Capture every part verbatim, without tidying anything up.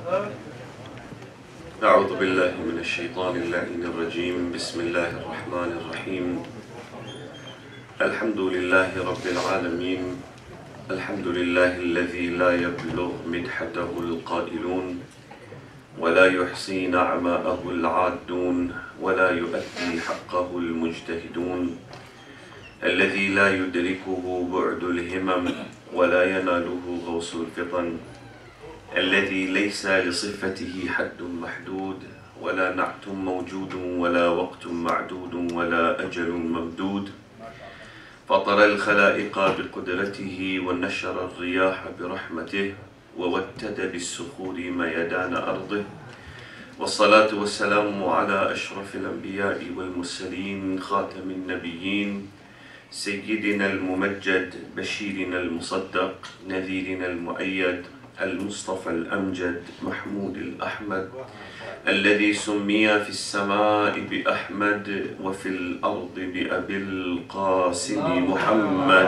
أعوذ بالله من الشيطان اللعين الرجيم. بسم الله الرحمن الرحيم. الحمد لله رب العالمين. الحمد لله الذي لا يبلغ مدحته القائلون ولا يحصي نعماءه العادون ولا يؤدي حقه المجتهدون، الذي لا يدركه بعد الهمم ولا يناله غوص الفطن، الذي ليس لصفته حد محدود ولا نعت موجود ولا وقت معدود ولا أجل ممدود، فطر الخلائق بقدرته ونشر الرياح برحمته ووتد بالسخور ميدان أرضه، والصلاة والسلام على أشرف الأنبياء والمرسلين خاتم النبيين سيدنا الممجد بشيرنا المصدق نذيرنا المؤيد المصطفى الأمجد محمود الأحمد، الذي سمي في السماء بأحمد وفي الأرض بأبي القاسم محمد.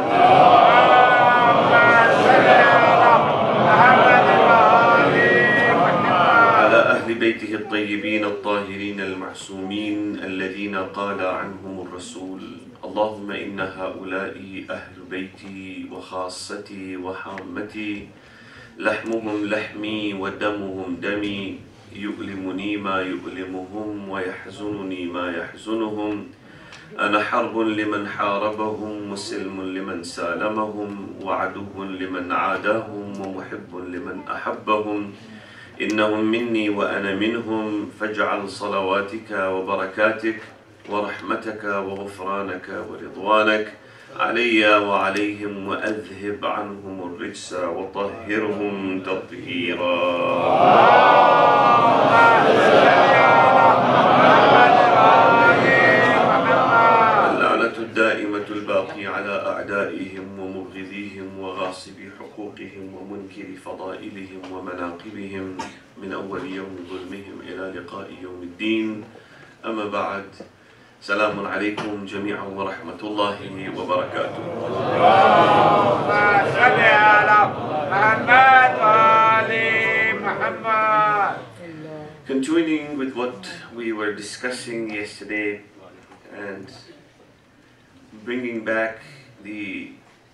على أهل بيته الطيبين الطاهرين المعصومين الذين قال عنهم الرسول: اللهم إن هؤلاء أهل بيتي وخاصتي وحامتي، لحمهم لحمي ودمهم دمي، يؤلمني ما يؤلمهم ويحزنني ما يحزنهم، أنا حرب لمن حاربهم وسلم لمن سالمهم وعدو لمن عاداهم ومحب لمن أحبهم، إنهم مني وأنا منهم، فاجعل صلواتك وبركاتك ورحمتك وغفرانك ورضوانك علي وعليهم، وأذهب عنهم الرجس وطهرهم تطهيرا. اللعنة الدائمة الباقية على أعدائهم ومبغضيهم وغاصبي حقوقهم ومنكر فضائلهم ومناقبهم من أول يوم ظلمهم إلى لقاء يوم الدين. أما بعد، سلام عليكم جميعا ورحمة الله وبركاته. Continuing with what we were discussing yesterday and bringing back the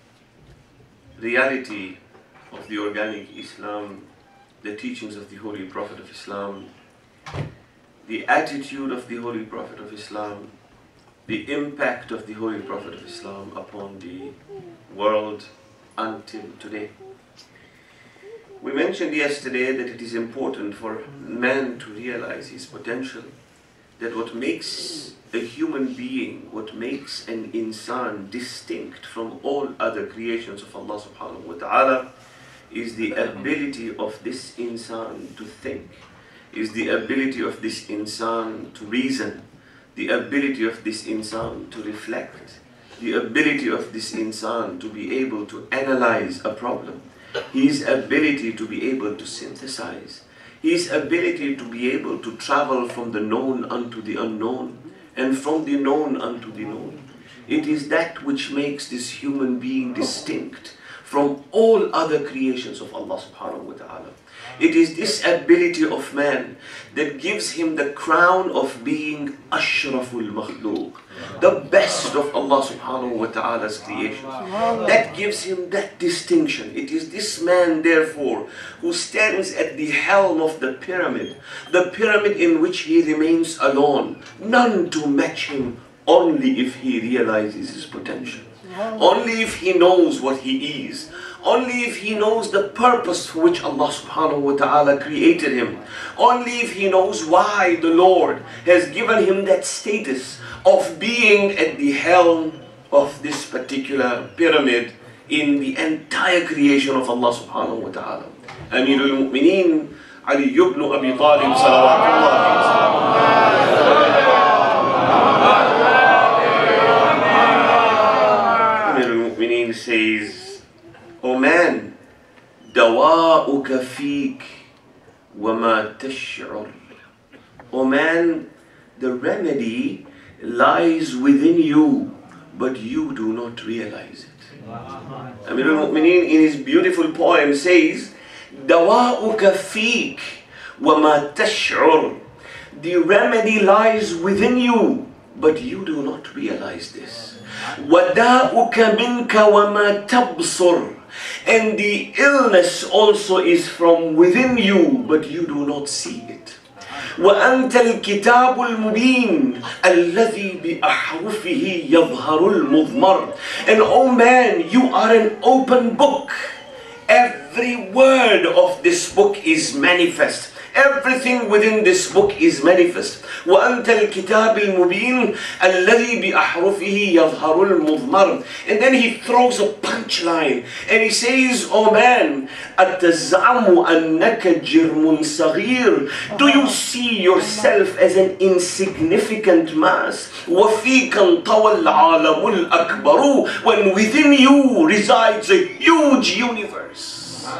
reality of the organic Islam, the teachings of the Holy Prophet of Islam, the attitude of the Holy Prophet of Islam, the impact of the Holy Prophet of Islam upon the world until today. We mentioned yesterday that it is important for man to realize his potential, that what makes a human being, what makes an insan distinct from all other creations of Allah subhanahu wa ta'ala is the ability of this insan to think, is the ability of this insan to reason, the ability of this insan to reflect, the ability of this insan to be able to analyze a problem, his ability to be able to synthesize, his ability to be able to travel from the known unto the unknown, and from the known unto the known. It is that which makes this human being distinct from all other creations of Allah subhanahu wa ta'ala. It is this ability of man that gives him the crown of being Ashraful Makhluq, the best of Allah subhanahu wa ta'ala's creations. That gives him that distinction. It is this man, therefore, who stands at the helm of the pyramid, the pyramid in which he remains alone, none to match him, only if he realizes his potential. Only if he knows what he is. Only if he knows the purpose for which Allah subhanahu wa ta'ala created him. Only if he knows why the Lord has given him that status of being at the helm of this particular pyramid in the entire creation of Allah subhanahu wa ta'ala. Amirul Mu'mineen Ali ibn Abi Talib salawatullah. Says, O man, dawa'uka feek wa ma tash'ur. O man, the remedy lies within you, but you do not realize it. Amirul Mu'mineen in his beautiful poem says, dawa'uka feek وَمَا تَشْعُرُ. The remedy lies within you, but you do not realize this. وَدَاءُكَ مِنْكَ وَمَا تَبْصُرُ. And the illness also is from within you, but you do not see it. وَأَنْتَ الْكِتَابُ الْمُبِينُ الَّذِي بِأَحْرُفِهِ يَظْهَرُ الْمُضْمَرُ. And oh man, you are an open book. Every word of this book is manifest. Everything within this book is manifest. وَأَنْتَ الْكِتَابِ الْمُبِينُ الَّذِي بِأَحْرُفِهِ يَظْهَرُ الْمُضْمَرُ. And then he throws a punchline and he says, oh man, أَتَزْعَمُ أَنَّكَ جِرْمٌ صَغِيرٌ. Do you see yourself as an insignificant mass? وَفِيكَ انْطَوَى الْعَالَمُ الْأَكْبَرُ. When within you resides a huge universe.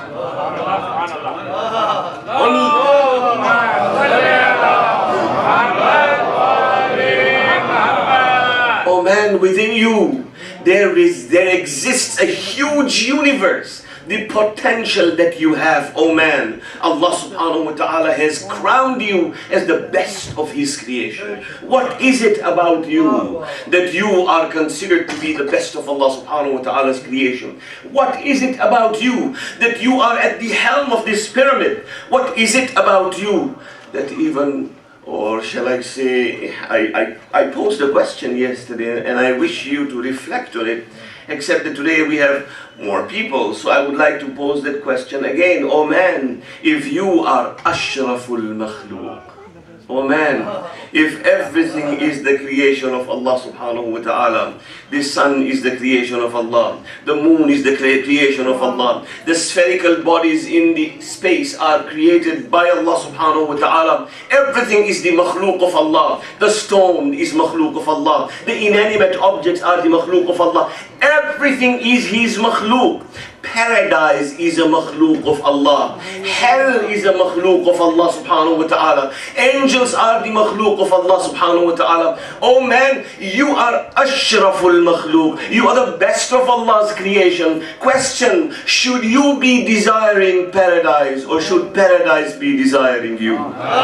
Oh man, within you there is there exists a huge universe. The potential that you have, oh man, Allah subhanahu wa ta'ala has crowned you as the best of His creation. What is it about you that you are considered to be the best of Allah subhanahu wa ta'ala's creation? What is it about you that you are at the helm of this pyramid? What is it about you that even, or shall I say, I, I, I posed a question yesterday and I wish you to reflect on it, except that today we have more people, so I would like to pose that question again. Oh man, if you are Ashraful Makhluq, oh man, if everything is the creation of Allah subhanahu wa ta'ala, the sun is the creation of Allah, the moon is the creation of Allah, the spherical bodies in the space are created by Allah subhanahu wa ta'ala, everything is the makhluk of Allah, the stone is makhluk of Allah, the inanimate objects are the makhluk of Allah, everything is His makhluk. Paradise is a makhluk of Allah. Hell is a makhluk of Allah subhanahu wa ta'ala. Angels are the makhluk of Allah subhanahu wa ta'ala. Oh man, you are Ashraful Makhluk. You are the best of Allah's creation. Question, should you be desiring paradise or should paradise be desiring you?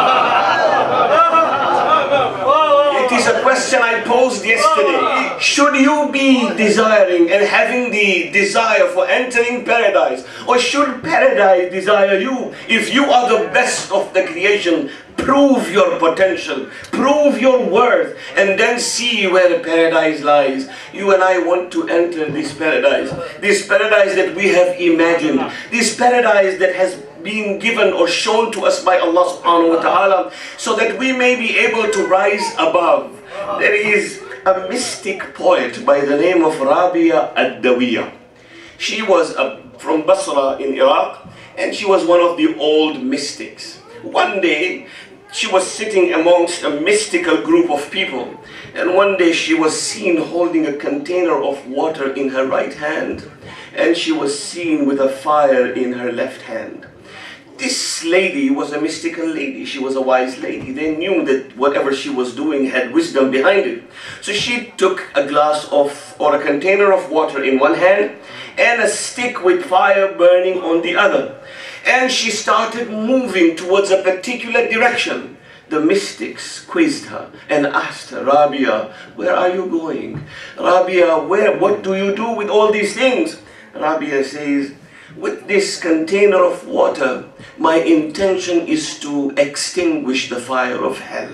It is a question I posed yesterday. Should you be desiring and having the desire for entering paradise, or should paradise desire you? If you are the best of the creation, prove your potential, prove your worth, and then see where paradise lies. You and I want to enter this paradise, this paradise that we have imagined, this paradise that has been given or shown to us by Allah subhanahu wa ta'ala, so that we may be able to rise above. There is a mystic poet by the name of Rabia Ad-Dawiyah. She was a, from Basra in Iraq, and she was one of the old mystics. One day she was sitting amongst a mystical group of people, and one day she was seen holding a container of water in her right hand, and she was seen with a fire in her left hand. This lady was a mystical lady. She was a wise lady. They knew that whatever she was doing had wisdom behind it. So she took a glass of, or a container of water in one hand and a stick with fire burning on the other. And she started moving towards a particular direction. The mystics quizzed her and asked her, Rabia, where are you going? Rabia, where, what do you do with all these things? Rabia says, with this container of water, my intention is to extinguish the fire of hell.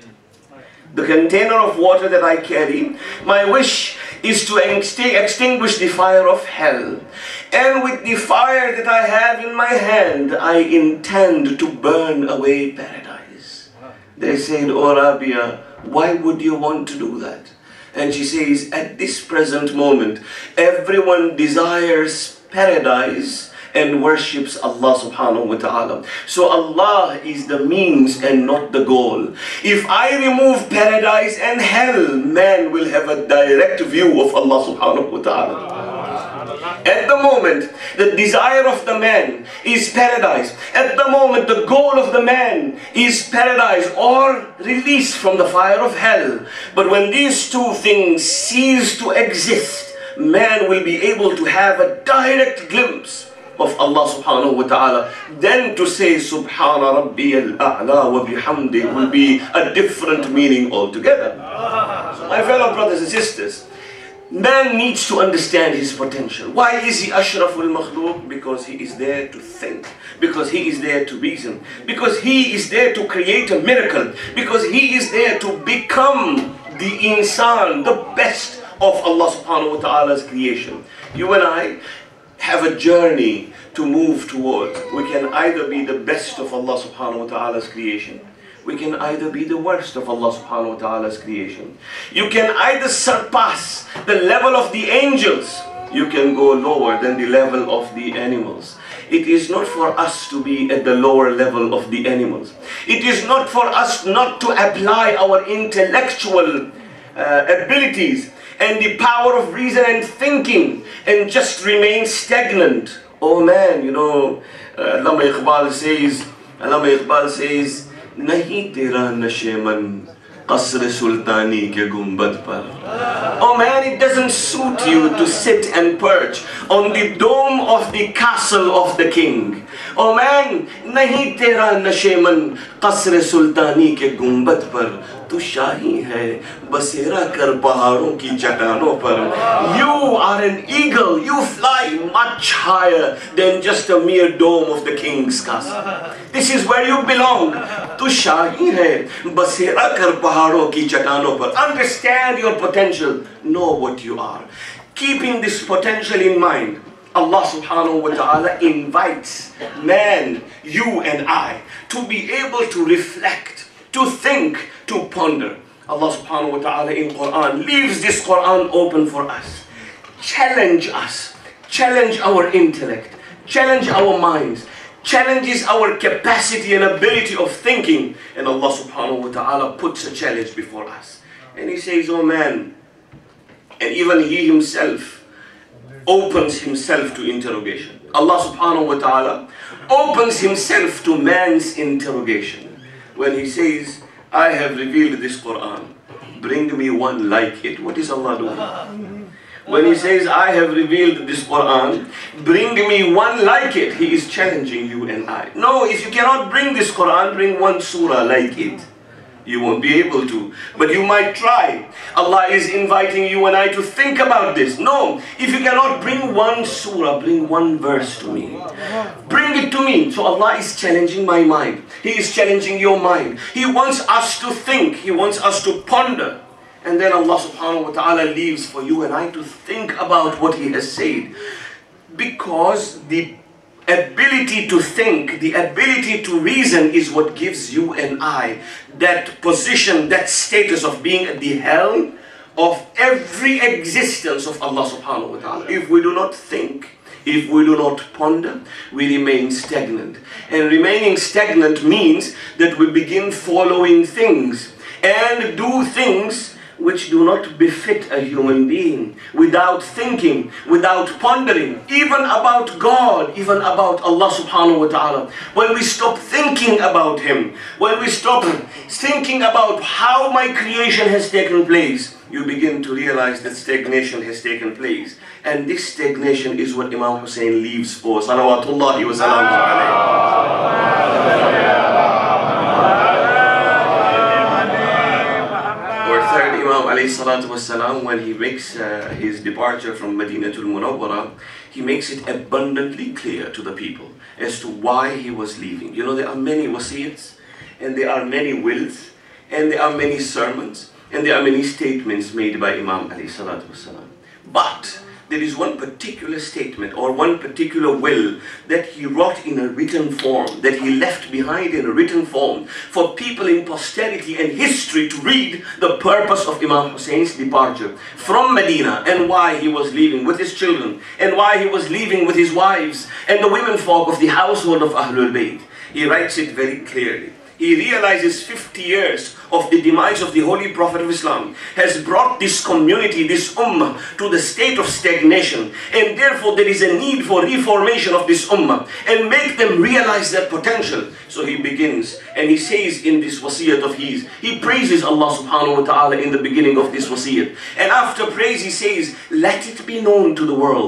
The container of water that I carry, my wish is to extinguish the fire of hell. And with the fire that I have in my hand, I intend to burn away paradise. They said, oh Rabia, why would you want to do that? And she says, at this present moment, everyone desires paradise and worships Allah subhanahu wa ta'ala. So Allah is the means and not the goal. If I remove paradise and hell, man will have a direct view of Allah subhanahu wa ta'ala. At the moment, the desire of the man is paradise. At the moment, the goal of the man is paradise or release from the fire of hell. But when these two things cease to exist, man will be able to have a direct glimpse of Allah subhanahu wa ta'ala, then to say Subhana Rabbi al-A'la wa bihamdi will be a different meaning altogether. So my fellow brothers and sisters, man needs to understand his potential. Why is he Ashraful Makhluq? Because he is there to think. Because he is there to reason. Because he is there to create a miracle. Because he is there to become the insan, the best of Allah subhanahu wa ta'ala's creation. You and I have a journey to move towards. We can either be the best of Allah subhanahu wa ta'ala's creation. We can either be the worst of Allah subhanahu wa ta'ala's creation. You can either surpass the level of the angels. You can go lower than the level of the animals. It is not for us to be at the lower level of the animals. It is not for us not to apply our intellectual uh, abilities and the power of reason and thinking and just remain stagnant. Oh man, you know, uh, Allama Iqbal says, Allama Iqbal says, Nahi tera nasheman qasr sultani ke gumbad par. Oh man, it doesn't suit you to sit and perch on the dome of the castle of the king. Oh man, nahi tera nasheman qasr sultani ke gumbad par. Tu shahi hai basera kar paharon ki chatanon par. You are an eagle. You fly much higher than just a mere dome of the king's castle. This is where you belong. Tu shahi hai basera kar paharon ki chatanon par. Understand your potential. Know what you are. Keeping this potential in mind, Allah subhanahu wa ta'ala invites man, you and I, to be able to reflect, to think, to ponder. Allah subhanahu wa ta'ala in Quran leaves this Quran open for us. Challenge us. Challenge our intellect. Challenge our minds. Challenges our capacity and ability of thinking. And Allah subhanahu wa ta'ala puts a challenge before us. And He says, oh man, and even He Himself opens Himself to interrogation. Allah subhanahu wa ta'ala opens Himself to man's interrogation. When He says, I have revealed this Quran, bring me one like it. What is Allah doing? When He says, I have revealed this Quran, bring me one like it, He is challenging you and I. No, if you cannot bring this Quran, bring one surah like it. You won't be able to, but you might try. Allah is inviting you and I to think about this. No, if you cannot bring one surah, bring one verse to me. Bring it to me. So Allah is challenging my mind. He is challenging your mind. He wants us to think. He wants us to ponder. And then Allah subhanahu wa ta'ala leaves for you and I to think about what He has said. Because the ability to think, the ability to reason is what gives you and I that position, that status of being at the helm of every existence of Allah subhanahu wa ta'ala. If we do not think, if we do not ponder, we remain stagnant. And remaining stagnant means that we begin following things and do things which do not befit a human being, without thinking, without pondering, even about God, even about Allah subhanahu wa ta'ala. When we stop thinking about Him, when we stop thinking about how my creation has taken place, you begin to realize that stagnation has taken place. And this stagnation is what Imam Hussein leaves for. Salawatullahi wa salamuhu alayhi. Imam alayhi salatu wasalam, when he makes uh, his departure from Madinatul Munawwara, he makes it abundantly clear to the people as to why he was leaving. You know, there are many wasiyats, and there are many wills, and there are many sermons, and there are many statements made by Imam alayhi salatu wasalam. But there is one particular statement or one particular will that he wrote in a written form, that he left behind in a written form for people in posterity and history to read the purpose of Imam Hussein's departure from Medina and why he was leaving with his children and why he was leaving with his wives and the women folk of the household of Ahlul Bayt. He writes it very clearly. He realizes fifty years of the demise of the Holy Prophet of Islam has brought this community, this ummah, to the state of stagnation. And therefore there is a need for reformation of this ummah and make them realize their potential. So he begins and he says in this wasiyat of his, he praises Allah subhanahu wa ta'ala in the beginning of this wasiyat. And after praise he says, let it be known to the world.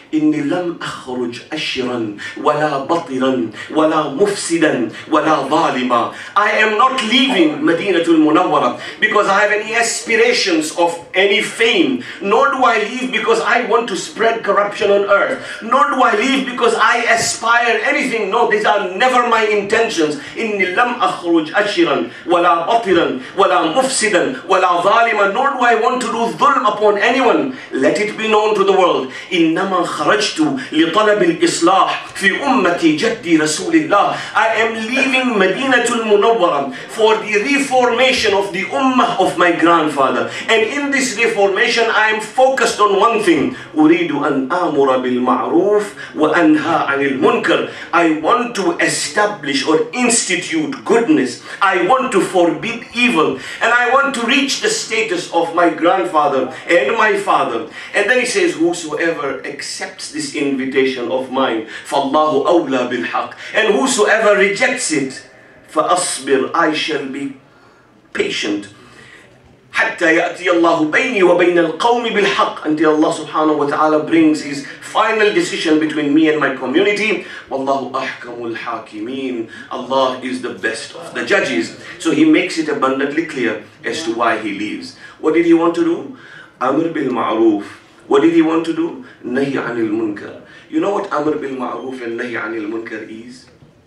إني لم أخرج أشرا ولا بطرا ولا مفسدا ولا ظالما. I am not leaving Madinatul Munawwara because I have any aspirations of any fame, nor do I leave because I want to spread corruption on earth, nor do I leave because I aspire anything. No, these are never my intentions. إني لم أخرج أشرا ولا بطرا ولا مفسدا ولا ظالما. Nor do I want to do dhulm upon anyone. Let it be known to the world. إنما خرجت لطلب الإصلاح في أمتي جدي رسول الله. I am leaving Madinatul Munawwara for the reformation of the ummah of my grandfather. And in this reformation I am focused on one thing. أريد أن آمر بالمعروف وأنهى عن المنكر. I want to establish or institute goodness. I want to forbid evil. And I want to reach the status of my grandfather and my father. And then he says, whosoever accepts this invitation of mine, فَاللَّهُ أَوْلَى بِالْحَقِّ. And whosoever rejects it, فَأَصْبِرْ, I shall be patient. حتى يأتي الله بيني وبين القوم بالحق, until Allah subhanahu wa ta'ala brings his final decision between me and my community. Wallahu ahkamul hakimin. Allah is the best of the judges. So he makes it abundantly clear as to why he leaves. What did he want to do? Amr bil ma'roof. What did he want to do? Nahi anil munkar. You know what Amr bil ma'roof and Nahi anil munkar is?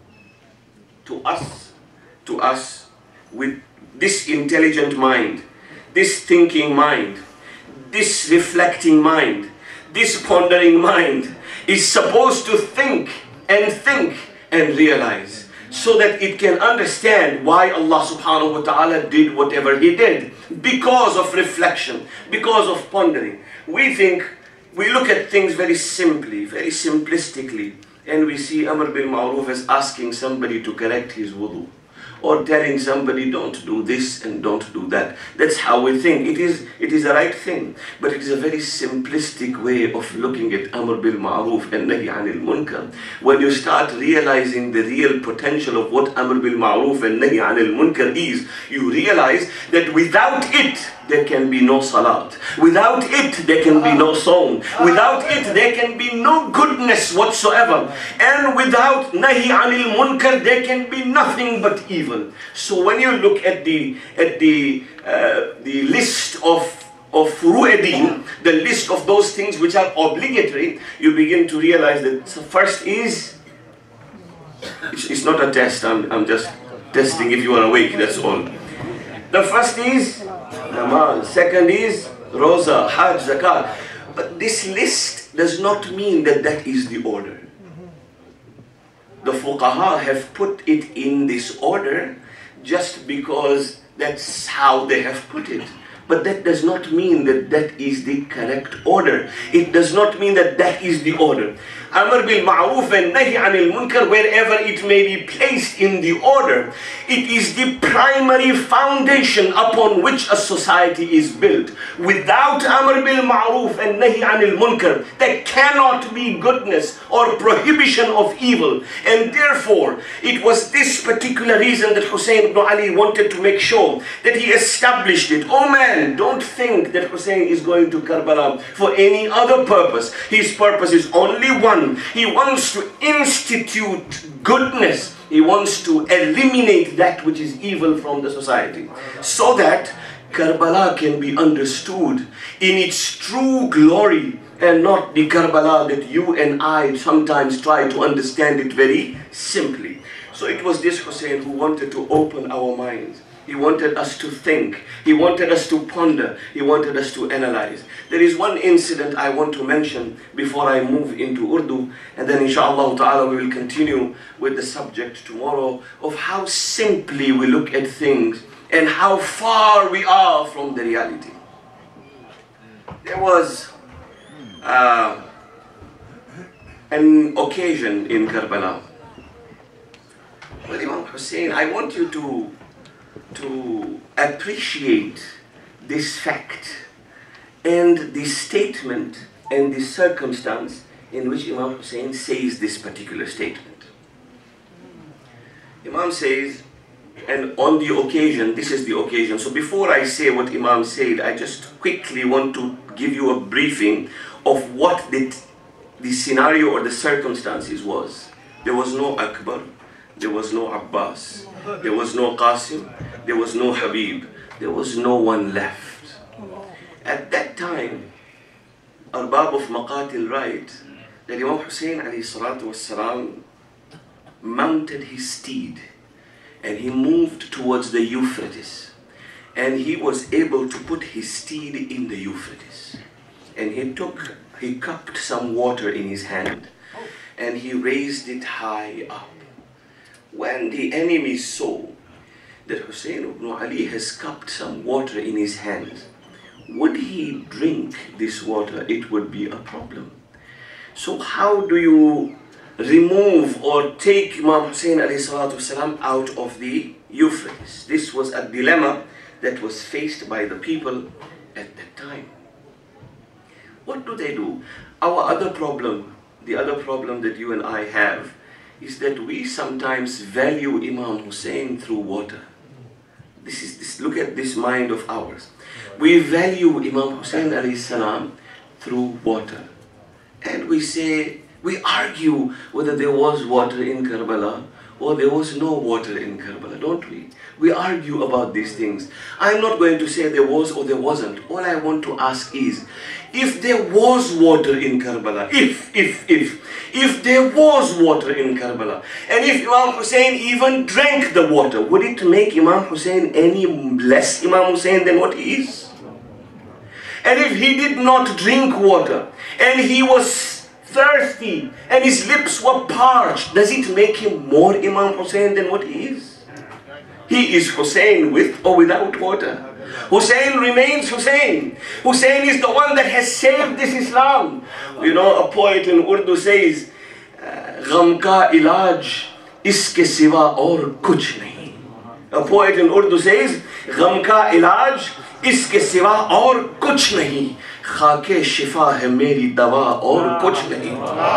To us, to us, with this intelligent mind, this thinking mind, this reflecting mind, this pondering mind is supposed to think and think and realize, so that it can understand why Allah subhanahu wa ta'ala did whatever he did, because of reflection, because of pondering. We think, we look at things very simply, very simplistically, and we see Amr bil Ma'roof as asking somebody to correct his wudu, or telling somebody don't do this and don't do that. That's how we think. It is, it is the right thing, but it is a very simplistic way of looking at Amr bil Ma'roof and Nahi anil Munkar. When you start realizing the real potential of what Amr bil Ma'roof and Nahi anil Munkar is, you realize that without it, there can be no salat. Without it, there can be no song. Without it, there can be no goodness whatsoever. And without Nahi anil Munkar, there can be nothing but evil. So when you look at the at the uh, the list of of furu'edin, the list of those things which are obligatory, you begin to realize that so first is, it's, it's not a test. I'm I'm just testing if you are awake. That's all. The first is Namal, second is Rosa, Hajj, Zakat. But this list does not mean that that is the order. The fuqaha have put it in this order just because that's how they have put it. But that does not mean that that is the correct order. It does not mean that that is the order. Amr bil Ma'roof and Nahi anil Munkar, wherever it may be placed in the order, it is the primary foundation upon which a society is built. Without Amr bil Ma'roof and Nahi anil Munkar, there cannot be goodness or prohibition of evil. And therefore, it was this particular reason that Hussein ibn Ali wanted to make sure that he established it. Oh man, don't think that Hussein is going to Karbala for any other purpose. His purpose is only one. He wants to institute goodness. He wants to eliminate that which is evil from the society, so that Karbala can be understood in its true glory, and not the Karbala that you and I sometimes try to understand it very simply. So it was this Hussein who wanted to open our minds. He wanted us to think. He wanted us to ponder. He wanted us to analyze. There is one incident I want to mention before I move into Urdu, and then inshallah ta'ala we will continue with the subject tomorrow, of how simply we look at things and how far we are from the reality. There was uh, an occasion in Karbala. Well, Imam Hussein, I want you to to appreciate this fact and the statement and the circumstance in which Imam Hussein says this particular statement. Imam says, and on the occasion, this is the occasion. So before I say what Imam said, I just quickly want to give you a briefing of what the the scenario or the circumstances was, there was no Akbar, there was no Abbas, there was no Qasim, there was no Habib, there was no one left. At that time, Arbab of Maqatil write that Imam Hussein alayhi salatu wassalam mounted his steed and he moved towards the Euphrates, and he was able to put his steed in the Euphrates, and he took he cupped some water in his hand and he raised it high up. When the enemy saw that Hussein ibn Ali has cupped some water in his hand, would he drink this water? It would be a problem. So how do you remove or take Imam Hussein alayhi salatu wasalam out of the Euphrates? This was a dilemma that was faced by the people at that time. What do they do? Our other problem, the other problem that you and I have, is that we sometimes value Imam Hussein through water. This is this. Look at this mind of ours. We value Imam Hussein alayhi salam through water, and we say, we argue whether there was water in Karbala or there was no water in Karbala, don't we? We argue about these things. I'm not going to say there was or there wasn't. All I want to ask is, if there was water in Karbala, if, if, if, if there was water in Karbala, and if Imam Hussein even drank the water, would it make Imam Hussein any less Imam Hussein than what he is? And if he did not drink water, and he was thirsty, and his lips were parched, does it make him more Imam Hussein than what he is? He is Hussein with or without water. Hussein remains Hussein. Hussein is the one that has saved this Islam. You know, a poet in Urdu says, "Gham ka ilaj iske siwa aur kuch nahi." A poet in Urdu says, "Gham ka ilaj iske siwa aur kuch nahi. Khake shifa hai meri dawa aur kuch nahi."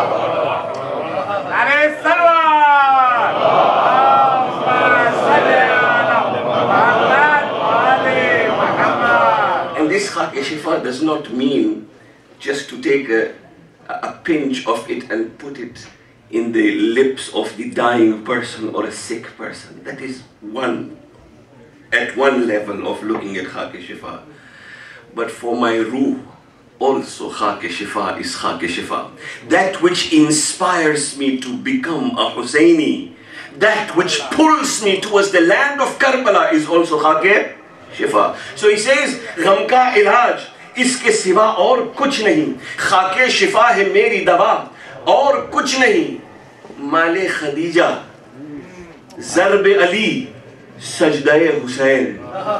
And this Khake shifa does not mean just to take a, a pinch of it and put it in the lips of the dying person or a sick person. That is one, at one level of looking at Khake shifa. But for my ruh, also Khake shifa is Khake shifa. That which inspires me to become a Husseini, that which pulls me towards the land of Karbala, is also Khake shifa. So he says, "Gham ka ilaj iske siwa aur kuch nahi. Khake shifa hai meri dawa aur kuch nahi. Male Khadija, Zarb Ali, Sajdae Hussein."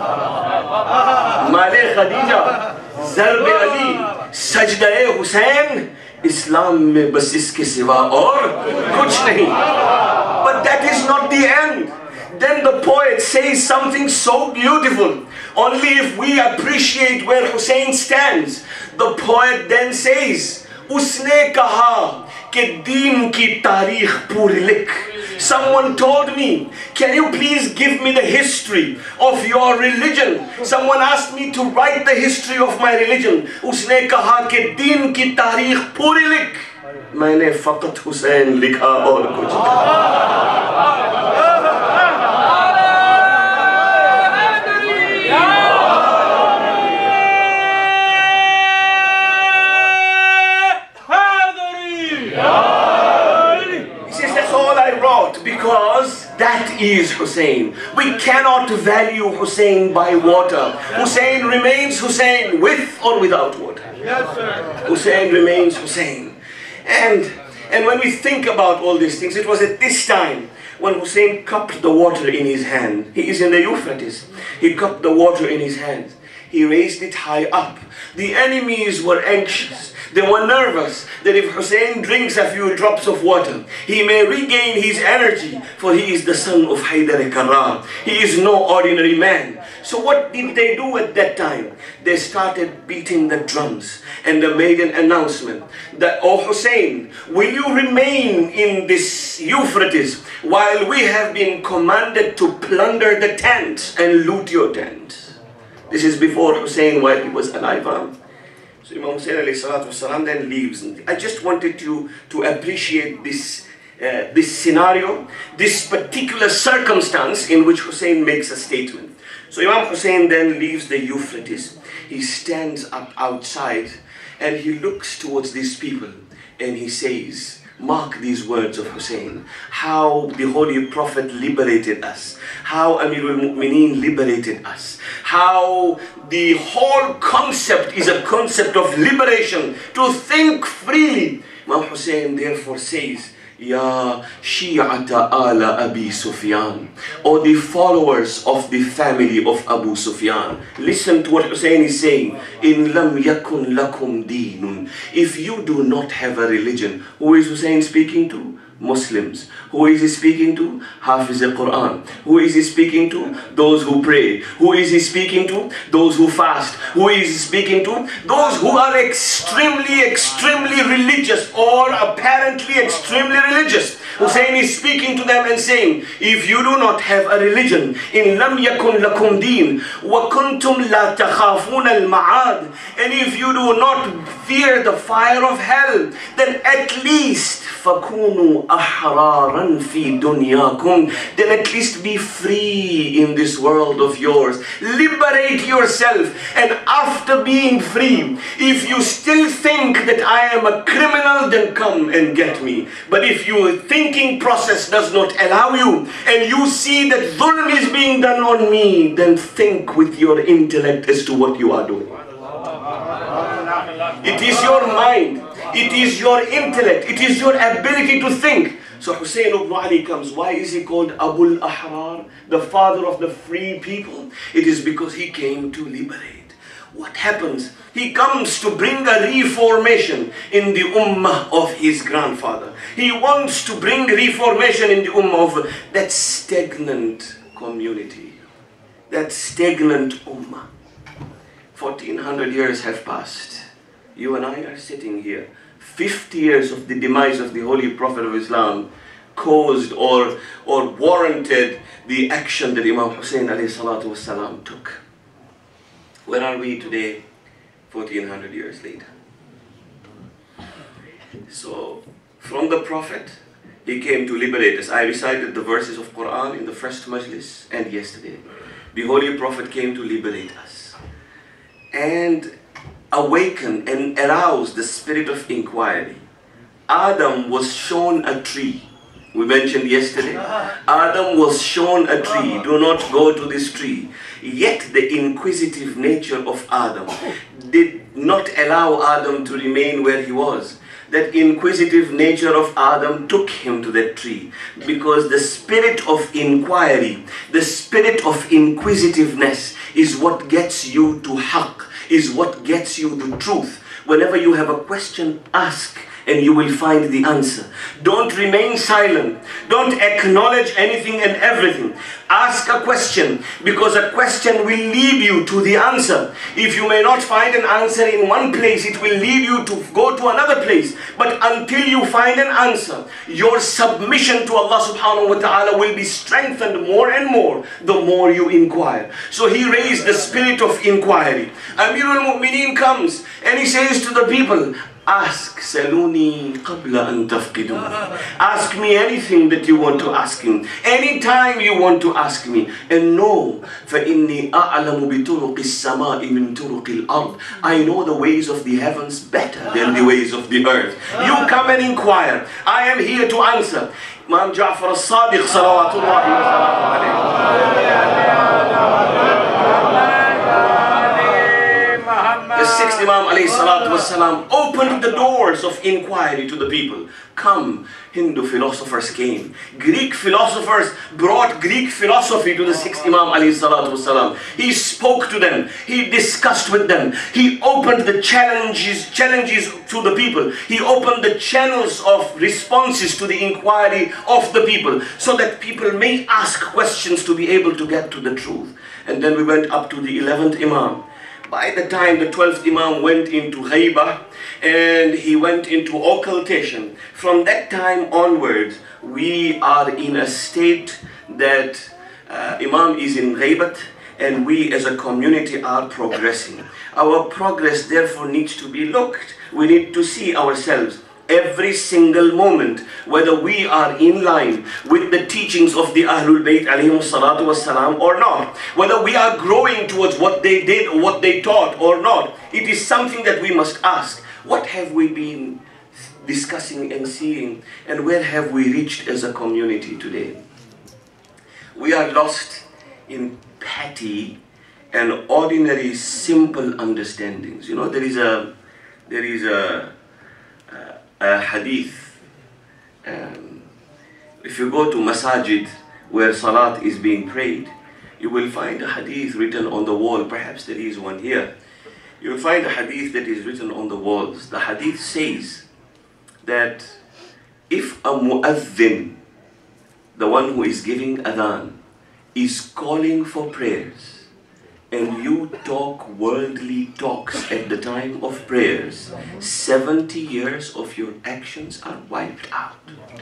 Male Khadija, Zarb Ali, Sajdae Hussein. Islam mein bas iske siwa aur kuch nahi. But that is not the end. Then the poet says something so beautiful. Only if we appreciate where Hussein stands. The poet then says, "Usne kaha ke deen ki tarikh puri likh." Someone told me, "Can you please give me the history of your religion?" Someone asked me to write the history of my religion. Usne kaha ke deen ki tarikh puri likh. Maine faqat Hussein likha aur kuch nahi. Because that is Hussein. We cannot value Hussein by water. Hussein remains Hussein with or without water. Yes, sir. Hussein remains Hussein. And, and when we think about all these things, it was at this time when Hussein cupped the water in his hand. He is in the Euphrates. He cupped the water in his hand. He raised it high up. The enemies were anxious. They were nervous that if Hussein drinks a few drops of water, he may regain his energy, for he is the son of Haydar Karrar. He is no ordinary man. So what did they do at that time? They started beating the drums, and they made an announcement that, "Oh Hussein, will you remain in this Euphrates while we have been commanded to plunder the tents and loot your tent?" This is before Hussein, while he was alive. Huh? So Imam Hussein alayhi salatu wasalam then leaves. I just wanted you to appreciate this, uh, this scenario, this particular circumstance in which Hussein makes a statement. So Imam Hussein then leaves the Euphrates. He stands up outside and he looks towards these people and he says, mark these words of Hussein, how the Holy Prophet liberated us, how Amirul Mu'mineen liberated us, how the whole concept is a concept of liberation, to think freely. Imam Hussein therefore says, Ya Shi'ata ala Abi Sufyan, or the followers of the family of Abu Sufyan. Listen to what Hussein is saying. In lam yakun lakum deenun. If you do not have a religion, who is Hussein speaking to? Muslims. Who is he speaking to? Hafiz al-Quran. Who is he speaking to? Those who pray. Who is he speaking to? Those who fast. Who is he speaking to? Those who are extremely, extremely religious or apparently extremely religious. Hussein is speaking to them and saying, if you do not have a religion, in lam yakun lakum deen, wa kuntum la takhafun al-ma'ad, and if you do not fear the fire of hell, then at least fakunu ahraran fi dunyakum, then at least be free in this world of yours. Liberate yourself, and after being free, if you still think that I am a criminal, then come and get me. But if your thinking process does not allow you, and you see that dhulm is being done on me, then think with your intellect as to what you are doing. It is your mind. It is your intellect. It is your ability to think. So Hussein ibn Ali comes. Why is he called Abul Ahrar, the father of the free people? It is because he came to liberate. What happens? He comes to bring a reformation in the ummah of his grandfather. He wants to bring reformation in the ummah of that stagnant community, that stagnant ummah. fourteen hundred years have passed. You and I are sitting here. fifty years of the demise of the Holy Prophet of Islam caused or, or warranted the action that Imam Hussein alayhi salatu wasalam took. Where are we today, fourteen hundred years later? So, from the Prophet, he came to liberate us. I recited the verses of Quran in the first majlis and yesterday. The Holy Prophet came to liberate us and awaken and arouse the spirit of inquiry. Adam was shown a tree. We mentioned yesterday, Adam was shown a tree. Do not go to this tree. Yet the inquisitive nature of Adam did not allow Adam to remain where he was. That inquisitive nature of Adam took him to that tree, because the spirit of inquiry, the spirit of inquisitiveness is what gets you to haqq, is what gets you the truth. Whenever you have a question, ask, and you will find the answer. Don't remain silent. Don't acknowledge anything and everything. Ask a question, because a question will lead you to the answer. If you may not find an answer in one place, it will lead you to go to another place. But until you find an answer, your submission to Allah subhanahu wa ta'ala will be strengthened more and more the more you inquire. So he raised the spirit of inquiry. Amirul Mu'mineen comes and he says to the people, ask, saluni qabla an tafqiduni. Ask me anything that you want to ask him, anytime you want to ask me. And know, فَإِنِّي أَعْلَمُ بِطُرُقِ السَّمَاءِ مِن تُرُقِ الْأَرْضِ. I know the ways of the heavens better than the ways of the earth. You come and inquire. I am here to answer. Imam Ja'far al-Sadiq salawatullahi wa the sixth Imam alayhi salatu wasalam opened the doors of inquiry to the people. Come, Hindu philosophers came. Greek philosophers brought Greek philosophy to the sixth Imam alayhi salatu wasalam. He spoke to them. He discussed with them. He opened the challenges, challenges to the people. He opened the channels of responses to the inquiry of the people, so that people may ask questions to be able to get to the truth. And then we went up to the eleventh Imam. By the time the twelfth Imam went into Ghaibah and he went into occultation, from that time onwards, we are in a state that uh, Imam is in Ghaibat and we as a community are progressing. Our progress therefore needs to be looked. We need to see ourselves every single moment, whether we are in line with the teachings of the Ahlul Bayt alayhim salatu wassalam or not, whether we are growing towards what they did or what they taught or not. It is something that we must ask. What have we been discussing and seeing, and where have we reached as a community today? We are lost in petty and ordinary simple understandings. You know, there is a there is a a hadith. Um, if you go to masajid where salat is being prayed, you will find a hadith written on the wall. Perhaps there is one here. You will find a hadith that is written on the walls. The hadith says that if a mu'adhin, the one who is giving adhan, is calling for prayers, and you talk worldly talks at the time of prayers, seventy years of your actions are wiped out.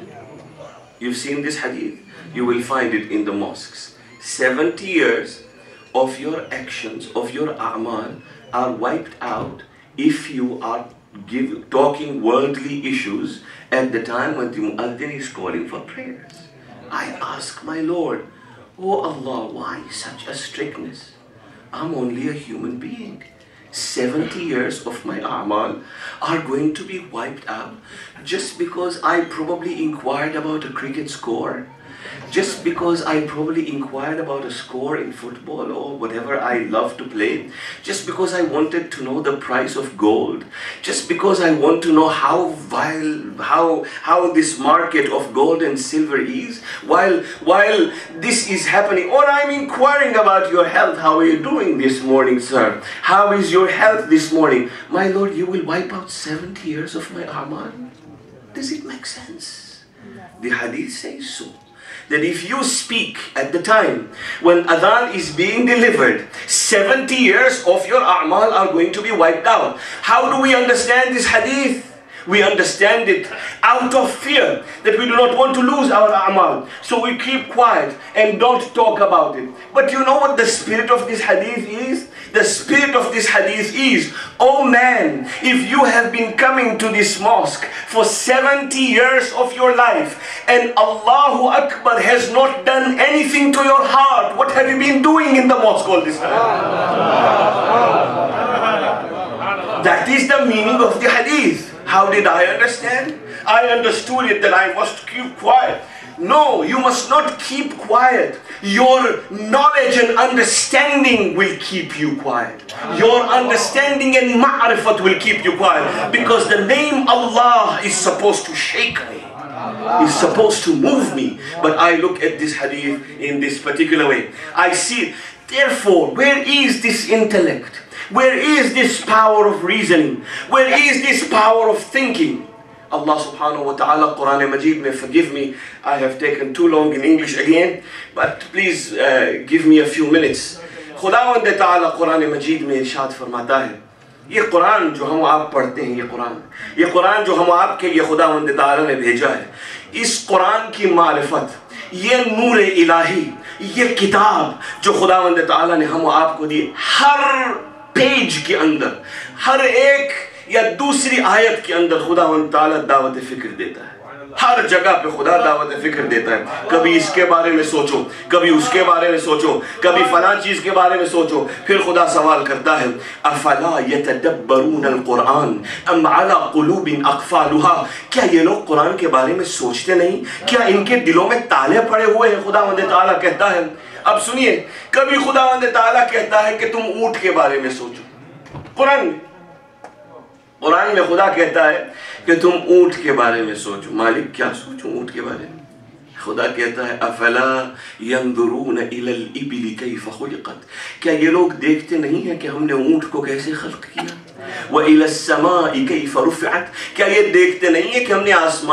You've seen this hadith? You will find it in the mosques. seventy years of your actions, of your a'mal, are wiped out if you are give, talking worldly issues at the time when the mu'adhin is calling for prayers. I ask my Lord, oh Allah, why such a strictness? I'm only a human being. seventy years of my a'mal are going to be wiped out just because I probably inquired about a cricket score, just because I probably inquired about a score in football or whatever I love to play, just because I wanted to know the price of gold, just because I want to know how vile, how how this market of gold and silver is, while while this is happening, or I'm inquiring about your health. How are you doing this morning, sir? How is your health this morning? My Lord, you will wipe out seventy years of my a'mal? Does it make sense? The hadith says so. That if you speak at the time when adhan is being delivered, seventy years of your a'mal are going to be wiped out. How do we understand this hadith? We understand it out of fear that we do not want to lose our a'mal. So we keep quiet and don't talk about it. But you know what the spirit of this hadith is? The spirit of this hadith is, oh man, if you have been coming to this mosque for seventy years of your life and Allahu Akbar has not done anything to your heart, what have you been doing in the mosque all this time? That is the meaning of the hadith. How did I understand? I understood it that I must keep quiet. No, you must not keep quiet. Your knowledge and understanding will keep you quiet. Your understanding and ma'rifat will keep you quiet. Because the name Allah is supposed to shake me. Is supposed to move me. But I look at this hadith in this particular way. I see, therefore, where is this intellect? Where is this power of reasoning? Where is this power of thinking? Allah subhanahu wa ta'ala, Quran Majid may forgive me, I have taken too long in English again, but please uh, give me a few minutes. Khudawand ta'ala Quran Majid mein irshad farmata hai, یہ قرآن جو ہم آپ پڑھتے ہیں، یہ قرآن یہ قرآن جو ہم آپ کے لیے خداوند تعالی نے بھیجا ہے، اس قرآن کی معرفت، یہ نور الہی، یہ کتاب جو خداوند تعالی نے ہم آپ کو دی، ہر پیج کے اندر، ہر ایک یا دوسری آیت کے اندر خداوند تعالی دعوت فکر دیتا ہے. ہر جگہ پہ خدا دعوت فکر دیتا ہے. کبھی اس کے بارے میں سوچو، کبھی اس کے بارے میں سوچو، کبھی فلاں چیز کے بارے میں سوچو. پھر خدا سوال کرتا ہے افلا یتدبرون القرآن ام علی قلوب اقفالها، کیا یہ لوگ قرآن کے بارے میں سوچتے نہیں؟ کیا ان کے دلوں میں تالے پڑے ہوئے ہیں؟ خداوند تعالیٰ کہتا ہے. اب سنیے، کبھی خداوند تعالیٰ کہتا ہے کہ تم اونٹ کے بارے میں سوچو. قرآن میں قرآن میں خدا کہتا ہے کہ تم اونٹ کے بارے میں سوچو. مالک کیا سوچوں اونٹ کے بارے میں؟ خدا کہتا ہے افلا ينظرون الى الابل كيف خلقت، کیا یہ لوگ دیکھتے نہیں ہیں کہ ہم نے اونٹ کو کیسے خلق کیا؟ والى السماء كيف رفعت، کیا یہ دیکھتے نہیں ہیں کہ ہم نے آسمان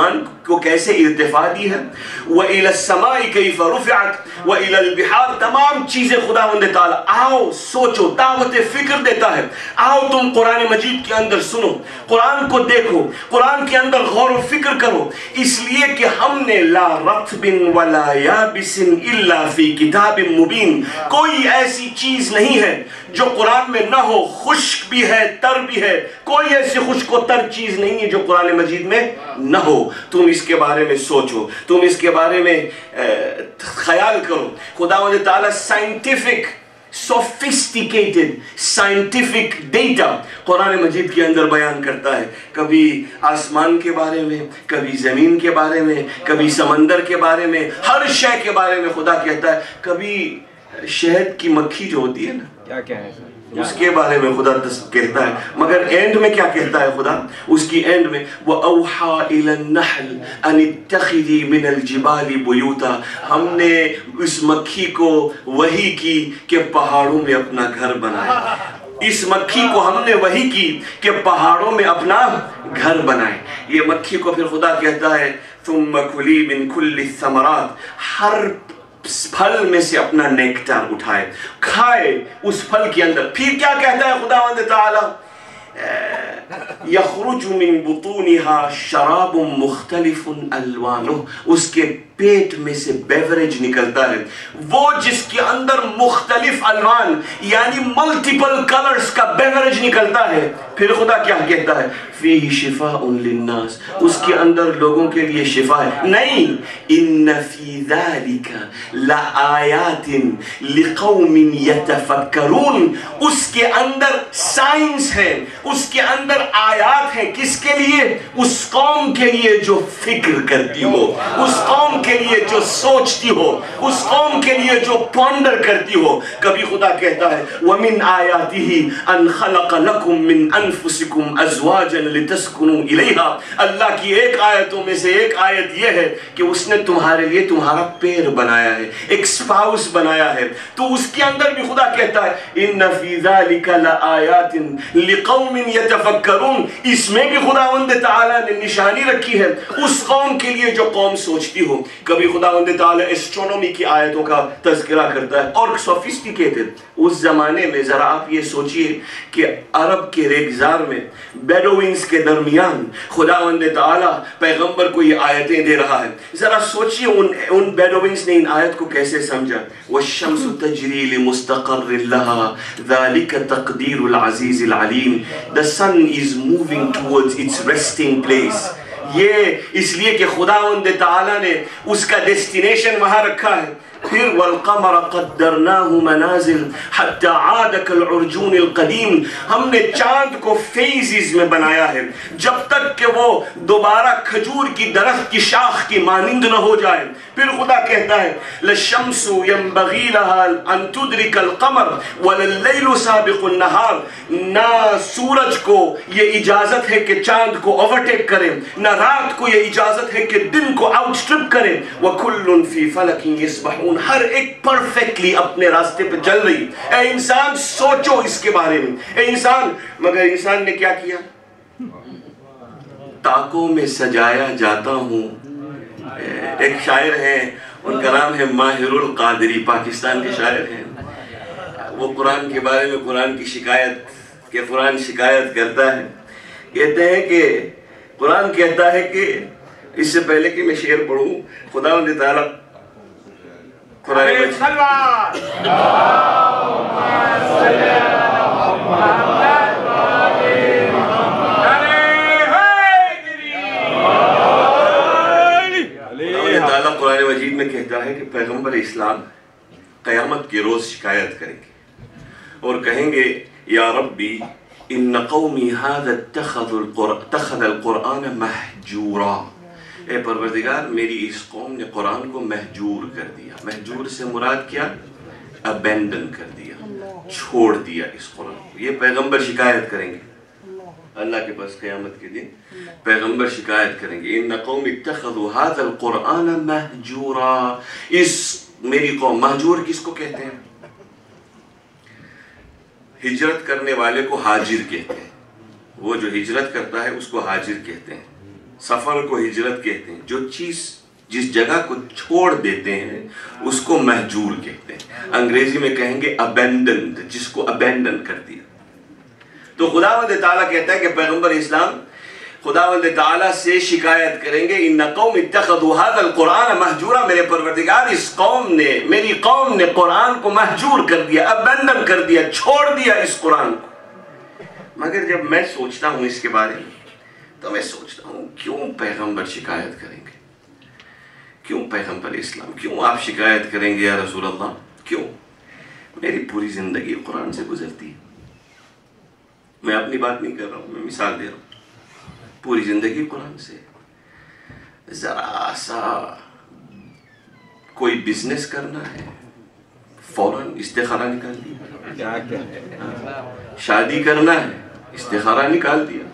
کو کیسے ارتفاع دی ہے، وَإِلَى السَّمَاءِ كَيْفَ رُفِعَتْ وَإِلَى الْبِحَارِ، تمام چیزیں خداوند تعالیٰ. آؤ سوچو، دعوت فکر دیتا ہے. آؤ تم قرآن مجید کے اندر سنو، قرآن کو دیکھو، قرآن کے اندر غور و فکر کرو، اس لیے کہ ہم نے لا رطب ولا یابس الا فی کتاب مبین، کوئی ایسی چیز نہیں ہے جو قرآن میں نہ ہو، خشک بھی ہے تر بھی ہے، کوئی ایسی خشک و تر چیز نہیں ہے جو قرآن مجید میں نہ ہو. تم اس کے بارے میں سوچو، تم اس کے بارے میں خیال کرو. خداوند تعالیٰ سائنٹیفک سوفسٹیکیٹڈ سائنٹیفک ڈیٹا قرآن مجید کے اندر بیان کرتا ہے. کبھی آسمان کے بارے میں، کبھی زمین کے بارے میں، کبھی سمندر کے بارے میں، ہر شے کے بارے میں خدا کہتا ہے. کبھی شہد کی مکھی جو ہوتی ہے نا، کیا کیا ہے اس کے بارے میں خدا کہتا ہے. مگر اینڈ میں کیا کہتا ہے خدا؟ اس کی اینڈ میں وَأَوْحَى إِلَى النَّحْلِ أَنِ اتَّخِذِي مِنَ الْجِبَالِ بُيُوتًا، ہم نے اس مکھی کو وحی کی کہ پہاڑوں میں اپنا گھر بنائے. اس مکھی کو ہم نے وحی کی کہ پہاڑوں میں اپنا گھر بنائے. یہ مکھی کو پھر خدا کہتا ہے ثُمَّ كُلِي مِن كُلِّ الثَّمَرَاتِ، ہر پھل میں سے اپنا نیکٹر اٹھائے، کھائے اس پھل کے اندر. پھر کیا کہتا ہے خداوند تعالیٰ؟ یخرج من بطونها شراب مختلف الوانہ، اس کے پیٹ میں سے بیوریج نکلتا ہے، وہ جس کے اندر مختلف الوان یعنی ملٹیپل کلرز کا بیوریج نکلتا ہے. پھر خدا کیا کہتا ہے؟ فیہ شفاء للناس، اس کے اندر لوگوں کے لیے شفا ہے. نہیں، ان فی ذالک لآیات لقوم یتفکرون، اس کے اندر سائنس ہے، اس کے اندر آیات ہیں. کس کے لیے؟ اس قوم کے لیے جو فکر کرتی ہو، اس قوم کے لیے جو سوچتی ہو، اس قوم کے لیے جو پونڈر کرتی ہو. کبھی خدا کہتا ہے وَمِنْ آیَاتِهِ أَنْ خَلَقَ لَكُم مِّنْ أَنفُسِكُمْ أَزْوَاجًا لِتَسْكُنُوا إِلَيْهَا، اللہ کی ایک آیتوں میں سے ایک آیت یہ ہے کہ اس نے تمہارے لیے تمہارا پیر بنایا ہے، ایک سپاؤس بنایا ہے. تو اس کے اندر بھی خدا کہتا ہے إِنَّ فِي ذَلِكَ لَآيَاتٍ لِقَوْمٍ يَتَفَكَّرُونَ، اس میں بھی خداوند تعالیٰ نے نشانی رکھی ہے اس قوم کے لیے جو قوم سوچتی ہو. کبھی خداوند تعالیٰ اسٹرونومی کی آیتوں کا تذکرہ کرتا ہے اور سوفسٹیکیٹڈ. اس زمانے میں ذرا آپ یہ سوچئے کہ عرب کے ریگزار میں بیڈوینز کے درمیان خداوند تعالیٰ پیغمبر کو یہ آیتیں دے رہا ہے. ذرا سوچئے ان ان بیڈوینز نے ان آیت کو کیسے سمجھا. وَالشَّمْسُ تَجْرِي لِمُسْتَقَرٍّ لَهَا ذَلِكَ تَقْدِيرُ الْعَزِيزِ الْعَلِيمِ، the sun is moving towards its resting place. یہ اس لیے کہ خداوند تعالیٰ نے اس کا ڈیسٹینیشن وہاں رکھا ہے. پھر وَالْقَمَرَ قَدَّرْنَاهُ مَنَازِلَ حَتَّى عَادَ كَالْعُرْجُونِ الْقَدِيمِ، ہم نے چاند کو فیزز میں بنایا ہے جب تک کہ وہ دوبارہ کھجور کی درخت کی شاخ کی مانند نہ ہو جائے. پھر خدا کہتا ہے لَلشَّمْسُ يَنبَغِي لَهَا أَن تُدْرِكَ الْقَمَرَ وَلَلَّيْلُ سَابِقُ النَّهَارِ، نہ سورج کو یہ اجازت ہے کہ چاند کو اوورٹیک کرے، نہ رات کو یہ اجازت ہے کہ دن کو آؤٹ اسٹرپ کرے. وَكُلٌّ فِي فَلَكٍ يَسْبَحُونَ، ہر ایک پرفیکٹلی اپنے راستے پہ چل رہی. اے انسان سوچو اس کے بارے میں. اے انسان، مگر انسان نے کیا کیا؟ تاکوں میں سجایا جاتا ہوں. ایک شاعر ہیں، ان کا نام ہے ماہر القادری، پاکستان کے شاعر ہیں. وہ قرآن کے بارے میں قرآن کی شکایت کہ قرآن شکایت کرتا ہے. کہتے ہیں کہ قرآن کہتا ہے کہ اس سے پہلے کہ میں شعر پڑھوں، خداوند تعالیٰ قرآن مجید قرآن مجید میں کہتا ہے کہ پیغمبر اسلام قیامت کے روز شکایت کریں گے اور کہیں گے یا ربی ان قومی هذا اتخذ القرآن محجورا، اے پروردگار میری اس قوم نے قرآن کو محجور کر دیا. محجور سے مراد کیا؟ ابینڈن کر دیا، چھوڑ دیا اس قرآن کو. یہ پیغمبر شکایت کریں گے اللہ کے پاس قیامت کے دن. پیغمبر شکایت کریں گے ان قوم اتخذوا هذا القرآن محجورا، اس میری قوم. محجور کس کو کہتے ہیں؟ ہجرت کرنے والے کو حاجر کہتے ہیں. وہ جو ہجرت کرتا ہے اس کو حاجر کہتے ہیں. سفر کو ہجرت کہتے ہیں. جو چیز جس جگہ کو چھوڑ دیتے ہیں اس کو مہجور کہتے ہیں. انگریزی میں کہیں گے abandoned, جس کو abandon کر دیا. تو خداوند تعالیٰ کہتا ہے کہ پیغمبر اسلام خداوند تعالیٰ سے شکایت کریں گے ان قوم اتخذوا هذا القرآن مہجورا. میرے پروردگار اس قوم نے میری قوم نے قرآن کو مہجور کر دیا, abandon کر دیا, چھوڑ دیا اس قرآن کو. مگر جب میں سوچتا ہوں اس کے بارے میں تو میں سوچتا ہوں کیوں پیغمبر شکایت کریں گے, کیوں پیغمبر اسلام, کیوں آپ شکایت کریں گے یا رسول اللہ, کیوں؟ میری پوری زندگی قرآن سے گزرتی ہے. میں اپنی بات نہیں کر رہا ہوں, میں مثال دے رہا ہوں. پوری زندگی قرآن سے. ذرا سا کوئی بزنس کرنا ہے فوراً استخارہ نکال دیا, شادی کرنا ہے استخارہ نکال دیا,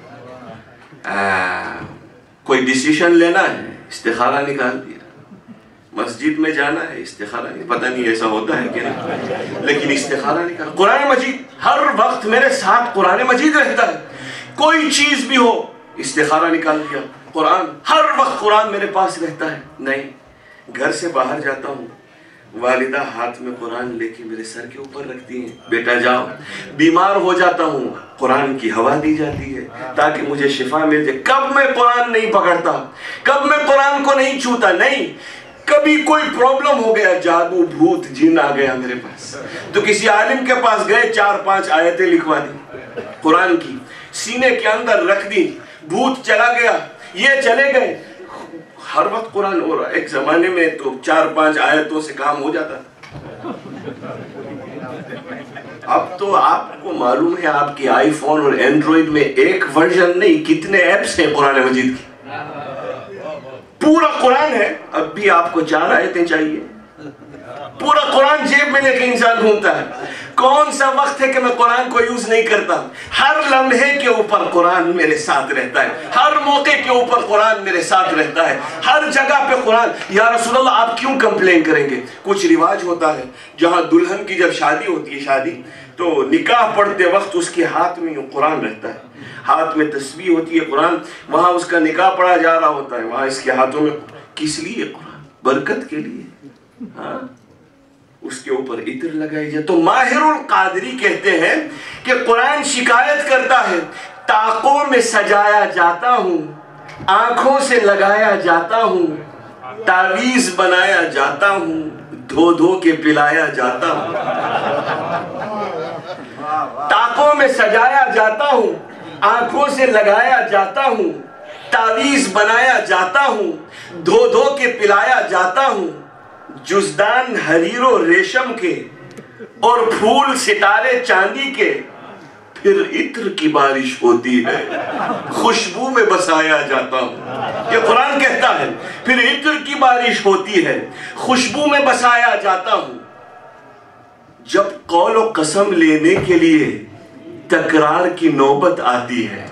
کوئی ڈیسیشن لینا ہے استخارہ نکال دیا, مسجد میں جانا ہے استخارہ نہیں, پتہ نہیں ایسا ہوتا ہے کہ نہیں, لیکن استخارہ نکال. قرآن مجید ہر وقت میرے ساتھ قرآن مجید رہتا ہے. کوئی چیز بھی ہو استخارہ نکال دیا. قرآن ہر وقت قرآن میرے پاس رہتا ہے. نہیں, گھر سے باہر جاتا ہوں والدہ ہاتھ میں قرآن لے کے میرے سر کے اوپر رکھتی ہیں, بیٹا جاؤ. بیمار ہو جاتا ہوں قرآن کی ہوا دی جاتی ہے تاکہ مجھے شفا مل جائے. کب میں قرآن نہیں پکڑتا, کب میں قرآن کو نہیں چھوتا. نہیں, کبھی کوئی پرابلم ہو گیا, جادو بھوت جن آ گیا میرے پاس, تو کسی عالم کے پاس گئے, چار پانچ آیتیں لکھوا دی قرآن کی, سینے کے اندر رکھ دی, بھوت چلا گیا, یہ چلے گئے. ہر وقت قرآن ہو رہا. ایک زمانے میں تو چار پانچ آیتوں سے کام ہو جاتا. اب تو آپ کو معلوم ہے آپ کی آئی فون اور اینڈرائڈ میں ایک ورژن نہیں کتنے ایپس ہیں قرآن مجید کی. پورا قرآن ہے, اب بھی آپ کو چار آیتیں چاہیے. پورا قرآن جیب میں لے کے انسان گھومتا ہے. کون سا وقت ہے کہ میں قرآن کو یوز نہیں کرتا؟ ہر لمحے کے اوپر قرآن میرے ساتھ رہتا ہے, ہر موقع کے اوپر قرآن میرے ساتھ رہتا ہے, ہر جگہ پہ قرآن. یا رسول اللہ آپ کیوں کمپلین کریں گے؟ کچھ رواج ہوتا ہے جہاں دلہن کی جب شادی ہوتی ہے, شادی تو نکاح پڑھتے وقت اس کے ہاتھ میں قرآن رہتا ہے, ہاتھ میں تسبیح ہوتی ہے قرآن, وہاں اس کا نکاح پڑھا جا رہا ہوتا ہے, وہاں اس کے ہاتھوں میں. کس لیے قرآن؟ برکت کے لیے. ہاں, اس کے اوپر عطر لگائی جائے. تو ماہر القادری کہتے ہیں کہ قرآن شکایت کرتا ہے, طاقوں میں سجایا جاتا ہوں, آنکھوں سے لگایا جاتا ہوں, تعویذ بنایا جاتا ہوں, دھو دھو کے پلایا جاتا ہوں. طاقوں میں سجایا جاتا ہوں, آنکھوں سے لگایا جاتا ہوں, تعویذ بنایا جاتا ہوں, دھو دھو کے پلایا جاتا ہوں. جزدان حریر و ریشم کے اور پھول ستارے چاندی کے, پھر عطر کی بارش ہوتی ہے, خوشبو میں بسایا جاتا ہوں. یہ قرآن کہتا ہے پھر عطر کی بارش ہوتی ہے, خوشبو میں بسایا جاتا ہوں. جب قول و قسم لینے کے لیے تکرار کی نوبت آتی ہے,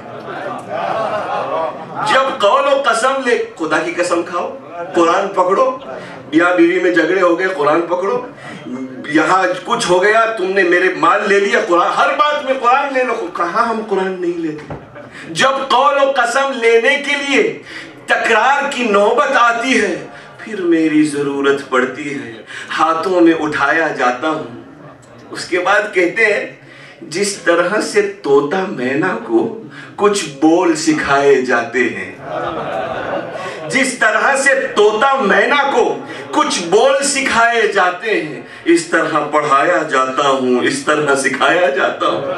جب قول و قسم لے, خدا کی قسم کھاؤ, قرآن پکڑو, بیاہ بیوی میں جھگڑے ہو گئے قرآن پکڑو, یہاں کچھ ہو گیا تم نے میرے مال لے لیا قرآن, ہر بات میں قرآن لے لو. کہاں ہم قرآن نہیں لیتے؟ جب قول و قسم لینے کے لیے تکرار کی نوبت آتی ہے, پھر میری ضرورت پڑتی ہے, ہاتھوں میں اٹھایا جاتا ہوں. اس کے بعد کہتے ہیں جس طرح سے طوطا مینا کو کچھ بول سکھائے جاتے ہیں, جس طرح سے طوطا مینا کو کچھ بول سکھائے جاتے ہیں, اس طرح پڑھایا جاتا ہوں, اس طرح سکھایا جاتا ہوں.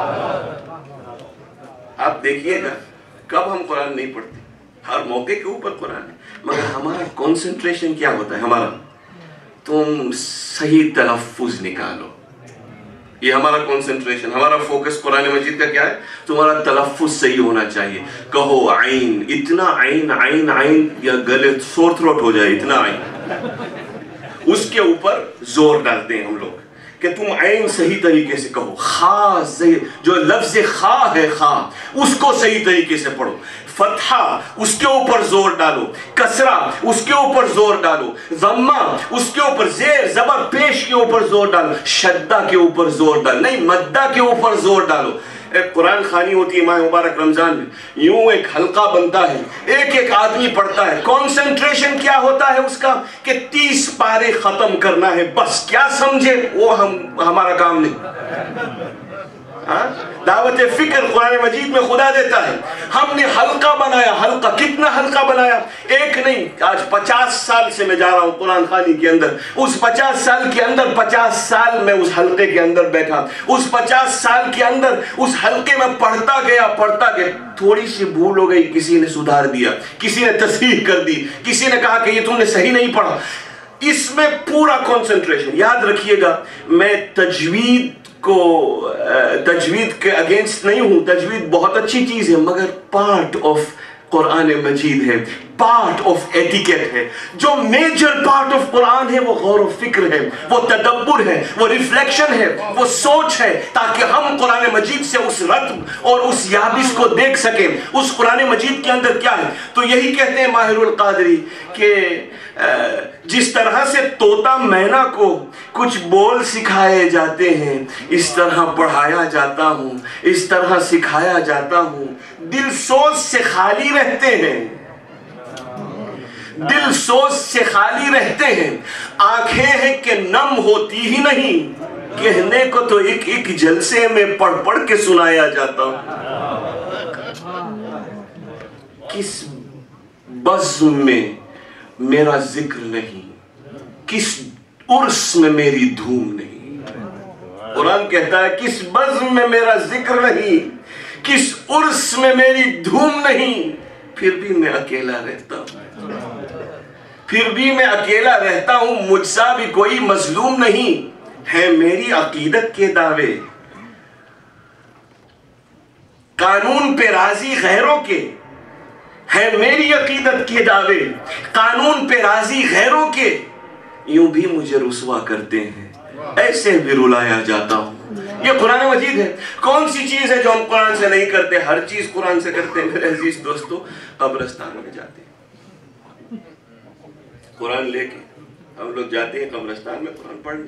آپ دیکھیے گا کب ہم قرآن نہیں پڑھتے, ہر موقع کے اوپر قرآن ہے, مگر ہمارا کنسنٹریشن کیا ہوتا ہے ہمارا؟ تم صحیح تلفظ نکالو. یہ ہمارا کنسنٹریشن, ہمارا فوکس قرآن مجید کا کیا ہے؟ تمہارا تلفظ صحیح ہونا چاہیے. کہو عین, اتنا عین عین عین, یا گلے سور تھروٹ ہو جائے, اتنا عین. اس کے اوپر زور ڈالتے ہیں ہم لوگ کہ تم عین صحیح طریقے سے کہو. خا صحیح, جو لفظ خا ہے خا, اس کو صحیح طریقے سے پڑھو. فتحہ اس کے اوپر زور ڈالو, کسرہ اس کے اوپر زور ڈالو, ضمہ اس کے اوپر, زیر زبر پیش کے اوپر زور ڈالو, شدہ کے اوپر زور ڈالو, نہیں مدہ کے اوپر زور ڈالو. ایک قرآن خوانی ہوتی ہے ماہ مبارک رمضان میں، یوں ایک حلقہ بنتا ہے، ایک ایک آدمی پڑھتا ہے، کانسنٹریشن کیا ہوتا ہے اس کا کہ تیس پارے ختم کرنا ہے، بس کیا سمجھے وہ ہم ہمارا کام نہیں۔ دعوت فکر قرآن مجید میں خدا دیتا ہے، ہم نے حلقہ بنایا، حلقہ کتنا حلقہ بنایا، ایک نہیں، آج پچاس سال سے میں جا رہا ہوں قرآن خوانی کے اندر، اس پچاس سال کے اندر پچاس سال میں اس حلقے کے اندر بیٹھا، اس پچاس سال کے اندر اس حلقے میں پڑھتا گیا پڑھتا گیا، تھوڑی سی بھول ہو گئی، کسی نے سدھار دیا، کسی نے تصحیح کر دی، کسی نے کہا کہ یہ تم نے صحیح نہیں پڑھا، اس میں پورا کنسنٹریشن۔ یاد رکھیے گا میں تجوید کو تجوید کے اگینسٹ نہیں ہوں، تجوید بہت اچھی چیز ہے، مگر پارٹ آف قرآن مجید ہے، پارٹ آف ایٹیکیٹ ہے۔ جو میجر پارٹ آف قرآن ہے وہ غور و فکر ہے، وہ تدبر ہے، وہ ریفلیکشن ہے، وہ سوچ ہے، تاکہ ہم قرآن مجید سے اس رتب اور اس یابس کو دیکھ سکیں، اس قرآن مجید کے اندر کیا ہے۔ تو یہی کہتے ہیں ماہر القادری کہ جس طرح سے طوطا مینا کو کچھ بول سکھائے جاتے ہیں، اس طرح پڑھایا جاتا ہوں، اس طرح سکھایا جاتا ہوں، دل سوز سے خالی رہتے ہیں، دل سوز سے خالی رہتے ہیں، آنکھیں ہیں کہ نم ہوتی ہی نہیں، کہنے کو تو ایک ایک جلسے میں پڑھ پڑھ کے سنایا جاتا ہوں۔ کس بزم میں میرا ذکر نہیں، کس عرس میں میری دھوم نہیں۔ قرآن کہتا ہے کس بزم میں میرا ذکر نہیں، کس عرس میں میری دھوم نہیں، پھر بھی میں اکیلا رہتا ہوں، پھر بھی میں اکیلا رہتا ہوں، مجھ سا بھی کوئی مظلوم نہیں ہے میری عقیدت کے دعوے، قانون پہ راضی غیروں کے ہے میری عقیدت کے دعوے، قانون پہ راضی غیروں کے یوں بھی مجھے رسوا کرتے ہیں، ایسے بھی رلایا جاتا ہوں۔ یہ قرآن مجید ہے۔ کون سی چیز ہے جو ہم قرآن سے نہیں کرتے؟ ہر چیز قرآن سے کرتے ہیں میرے عزیز دوستو۔ قبرستان میں جاتے ہیں قرآن لے کے، ہم لوگ جاتے ہیں قبرستان میں قرآن پڑھنے۔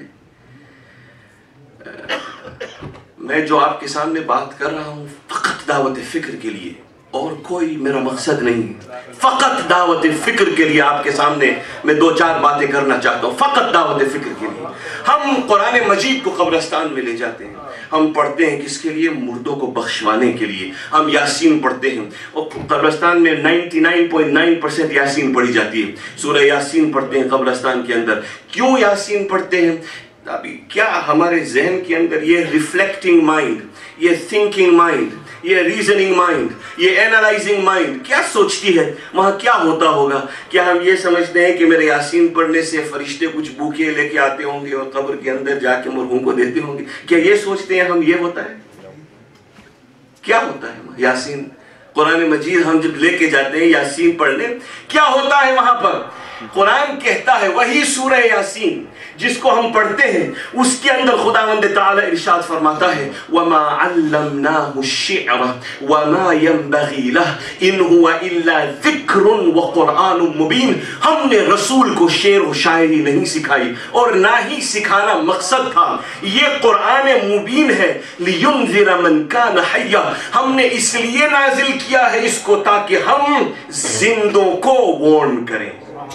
میں جو آپ کے سامنے بات کر رہا ہوں فقط دعوت فکر کے لیے، اور کوئی میرا مقصد نہیں، فقط دعوت فکر کے لیے آپ کے سامنے میں دو چار باتیں کرنا چاہتا ہوں، فقط دعوت فکر کے لیے۔ ہم قرآن مجید کو قبرستان میں لے جاتے ہیں، ہم پڑھتے ہیں کس کے لیے؟ مردوں کو بخشوانے کے لیے۔ ہم یاسین پڑھتے ہیں، اور قبرستان میں ninety nine point nine percent یاسین پڑھی جاتی ہے، سورہ یاسین پڑھتے ہیں قبرستان کے اندر۔ کیوں یاسین پڑھتے ہیں؟ ابھی کیا ہمارے ذہن کے اندر یہ ریفلیکٹنگ مائنڈ، یہ تھنکنگ مائنڈ، یہ ریزننگ مائنڈ، یہ اینالائزنگ مائنڈ کیا سوچتی ہے؟ وہاں کیا ہوتا ہوگا؟ کیا ہم یہ سمجھتے ہیں کہ میرے یاسین پڑھنے سے فرشتے کچھ بوکے لے کے آتے ہوں گے اور قبر کے اندر جا کے مرغوں کو دیتے ہوں گے؟ کیا یہ سوچتے ہیں ہم یہ ہوتا ہے؟ کیا ہوتا ہے یاسین قرآن مجید ہم جب لے کے جاتے ہیں یاسین پڑھنے، کیا ہوتا ہے وہاں پر؟ قرآن کہتا ہے وہی سورہ یاسین جس کو ہم پڑھتے ہیں، اس کے اندر خداوند تعالی ارشاد فرماتا ہے وَمَا عَلَّمْنَاهُ الشِّعْرَ وَمَا يَنبَغِي لَهُ إِنْ هُوَ إِلَّا ذِكْرٌ وَقُرْآنٌ مُبِينٌ۔ ہم نے رسول کو شعر و شاعری نہیں سکھائی اور نہ ہی سکھانا مقصد تھا، یہ قرآن مبین ہے، لِيُنذِرَ مَنْ كَانَ حَيًّا، ہم نے اس لیے نازل کیا ہے اس کو تاکہ ہم زندوں کو وارن کریں،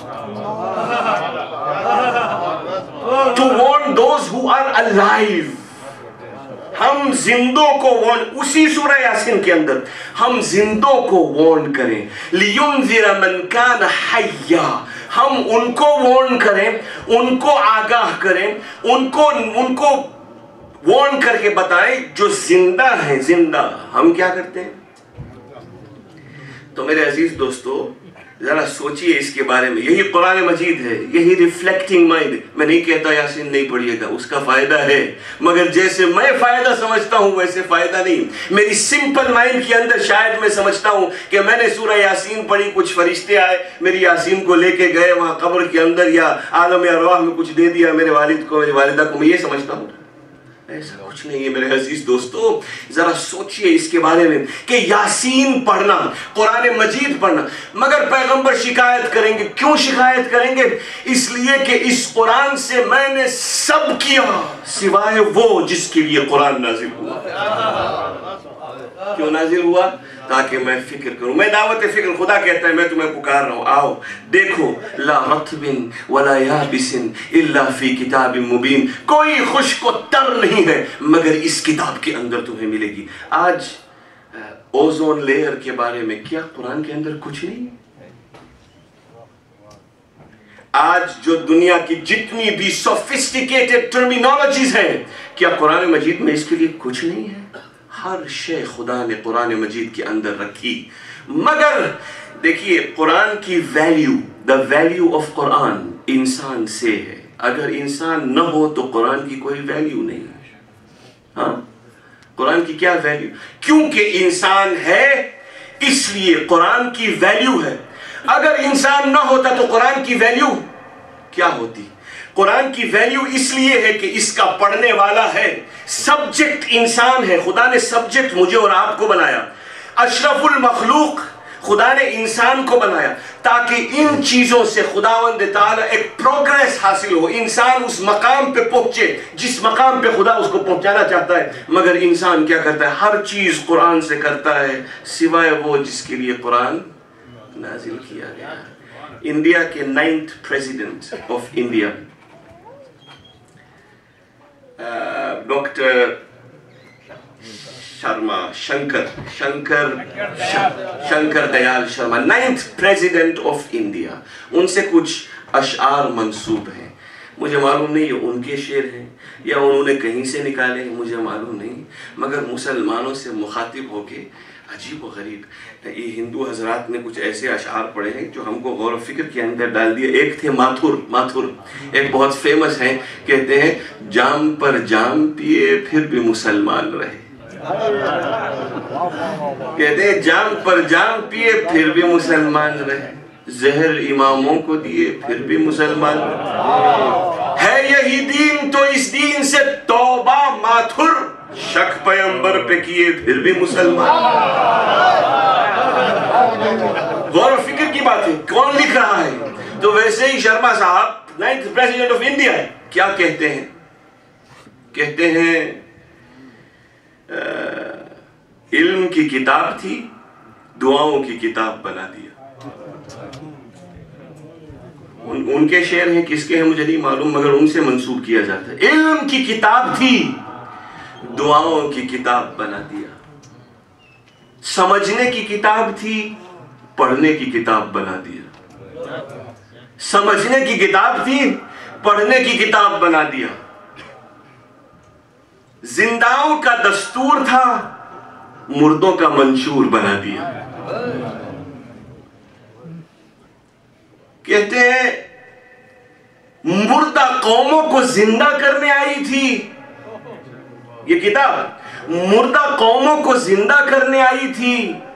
to warn those who are alive۔ ہم زندوں کو وارن، اسی سورہ یاسین کے اندر ہم زندوں کو وارن کریں، لِيُنذِرَ مَنْ كَانَ حَيًّا، ہم ان کو وارن کریں، ان کو آگاہ کریں، ان کو ان کو وارن کر کے بتائیں جو زندہ ہیں۔ زندہ ہم کیا کرتے ہیں؟ تو میرے عزیز دوستو ذرا سوچئے اس کے بارے میں، یہی قرآن مجید ہے، یہی ریفلیکٹنگ مائنڈ۔ میں نہیں کہتا یاسین نہیں پڑھیے گا، اس کا فائدہ ہے، مگر جیسے میں فائدہ سمجھتا ہوں ویسے فائدہ نہیں۔ میری سمپل مائنڈ کے اندر شاید میں سمجھتا ہوں کہ میں نے سورہ یاسین پڑھی، کچھ فرشتے آئے میری یاسین کو لے کے گئے وہاں قبر کے اندر یا عالم ارواح میں کچھ دے دیا میرے والد کو، میری والدہ کو، میں یہ سمجھتا ہوں۔ ایسا کچھ نہیں ہے میرے عزیز دوستو، ذرا سوچئے اس کے بارے میں کہ یاسین پڑھنا، قرآن مجید پڑھنا، مگر پیغمبر شکایت کریں گے۔ کیوں شکایت کریں گے؟ اس لیے کہ اس قرآن سے میں نے سب کیا سوائے وہ جس کے لیے قرآن نازل ہوا۔ کیوں نازل ہوا؟ تاکہ میں فکر کروں. میں دعوت فکر، خدا کہتا ہے میں تمہیں پکار رہا ہوں، آؤ دیکھو. لا رطب ولا یابس الا فی کتاب مبین، کوئی خشک و تر نہیں ہے مگر اس کتاب کے اندر تمہیں ملے گی. آج اوزون لیئر کے بارے میں کیا قرآن کے اندر کچھ نہیں ہے؟ آج جو دنیا کی جتنی بھی سوفسٹیکیٹڈ ٹرمینالوجیز ہیں، کیا قرآن مجید میں اس کے لیے کچھ نہیں ہے؟ ہر شے خدا نے قرآن مجید کے اندر رکھی. مگر دیکھیے قرآن کی value, the value of Quran انسان سے ہے. اگر انسان نہ ہو تو قرآن کی کوئی ویلیو نہیں ہے. ہاں، قرآن کی کیا ویلیو؟ کیونکہ انسان ہے اس لیے قرآن کی ویلیو ہے. اگر انسان نہ ہوتا تو قرآن کی ویلیو کیا ہوتی؟ قرآن کی ویلیو اس لیے ہے کہ اس کا پڑھنے والا ہے، سبجیکٹ انسان ہے. خدا نے سبجیکٹ مجھے اور آپ کو بنایا. اشرف المخلوق خدا نے انسان کو بنایا تاکہ ان چیزوں سے خداوند تعالی ایک پروگریس حاصل ہو، انسان اس مقام پہ پہنچے جس مقام پہ خدا اس کو پہنچانا چاہتا ہے. مگر انسان کیا کرتا ہے؟ ہر چیز قرآن سے کرتا ہے سوائے وہ جس کے لیے قرآن نازل کیا گیا. انڈیا کے ninth president of India doctor Sharma Shankar Shankar Shankar Dayal Sharma, ninth president of India, ان سے کچھ اشعار منسوب ہیں. مجھے معلوم نہیں یہ ان کے شعر ہیں یا انہوں نے کہیں سے نکالے، مجھے معلوم نہیں. مگر مسلمانوں سے مخاطب ہو کے عجیب و غریب یہ ہندو حضرات نے کچھ ایسے اشعار پڑھے ہیں جو ہم کو غور و فکر کے اندر ڈال دیے. ایک تھے ماتھر ماتھر ایک بہت فیمس ہیں، کہتے ہیں جام پر جام پیے پھر بھی مسلمان رہے. کہتے ہیں جام پر جام پیے پھر بھی مسلمان رہے، زہر اماموں کو دیے پھر بھی مسلمان رہے. ہے یہی دین تو اس دین سے توبہ ماتھر، شک پیغمبر پہ کیے پھر بھی مسلمان. غور و فکر کی بات ہے، کون لکھ رہا ہے؟ تو ویسے ہی شرما صاحب نائنتھ پریزیڈنٹ آف انڈیا ہے. کیا کہتے ہیں؟ کہتے ہیں علم کی کتاب تھی، دعاؤں کی کتاب بنا دیا. ان, ان کے شعر ہیں، کس کے ہیں مجھے نہیں معلوم مگر ان سے منسوب کیا جاتا ہے. علم کی کتاب تھی، دعاؤں کی کتاب بنا دیا. سمجھنے کی کتاب تھی، پڑھنے کی کتاب بنا دیا. سمجھنے کی کتاب تھی، پڑھنے کی کتاب بنا دیا. زنداؤں کا دستور تھا، مردوں کا منشور بنا دیا. کہتے ہیں مردہ قوموں کو زندہ کرنے آئی تھی یہ کتاب، مردہ قوموں کو زندہ کرنے آئی تھی،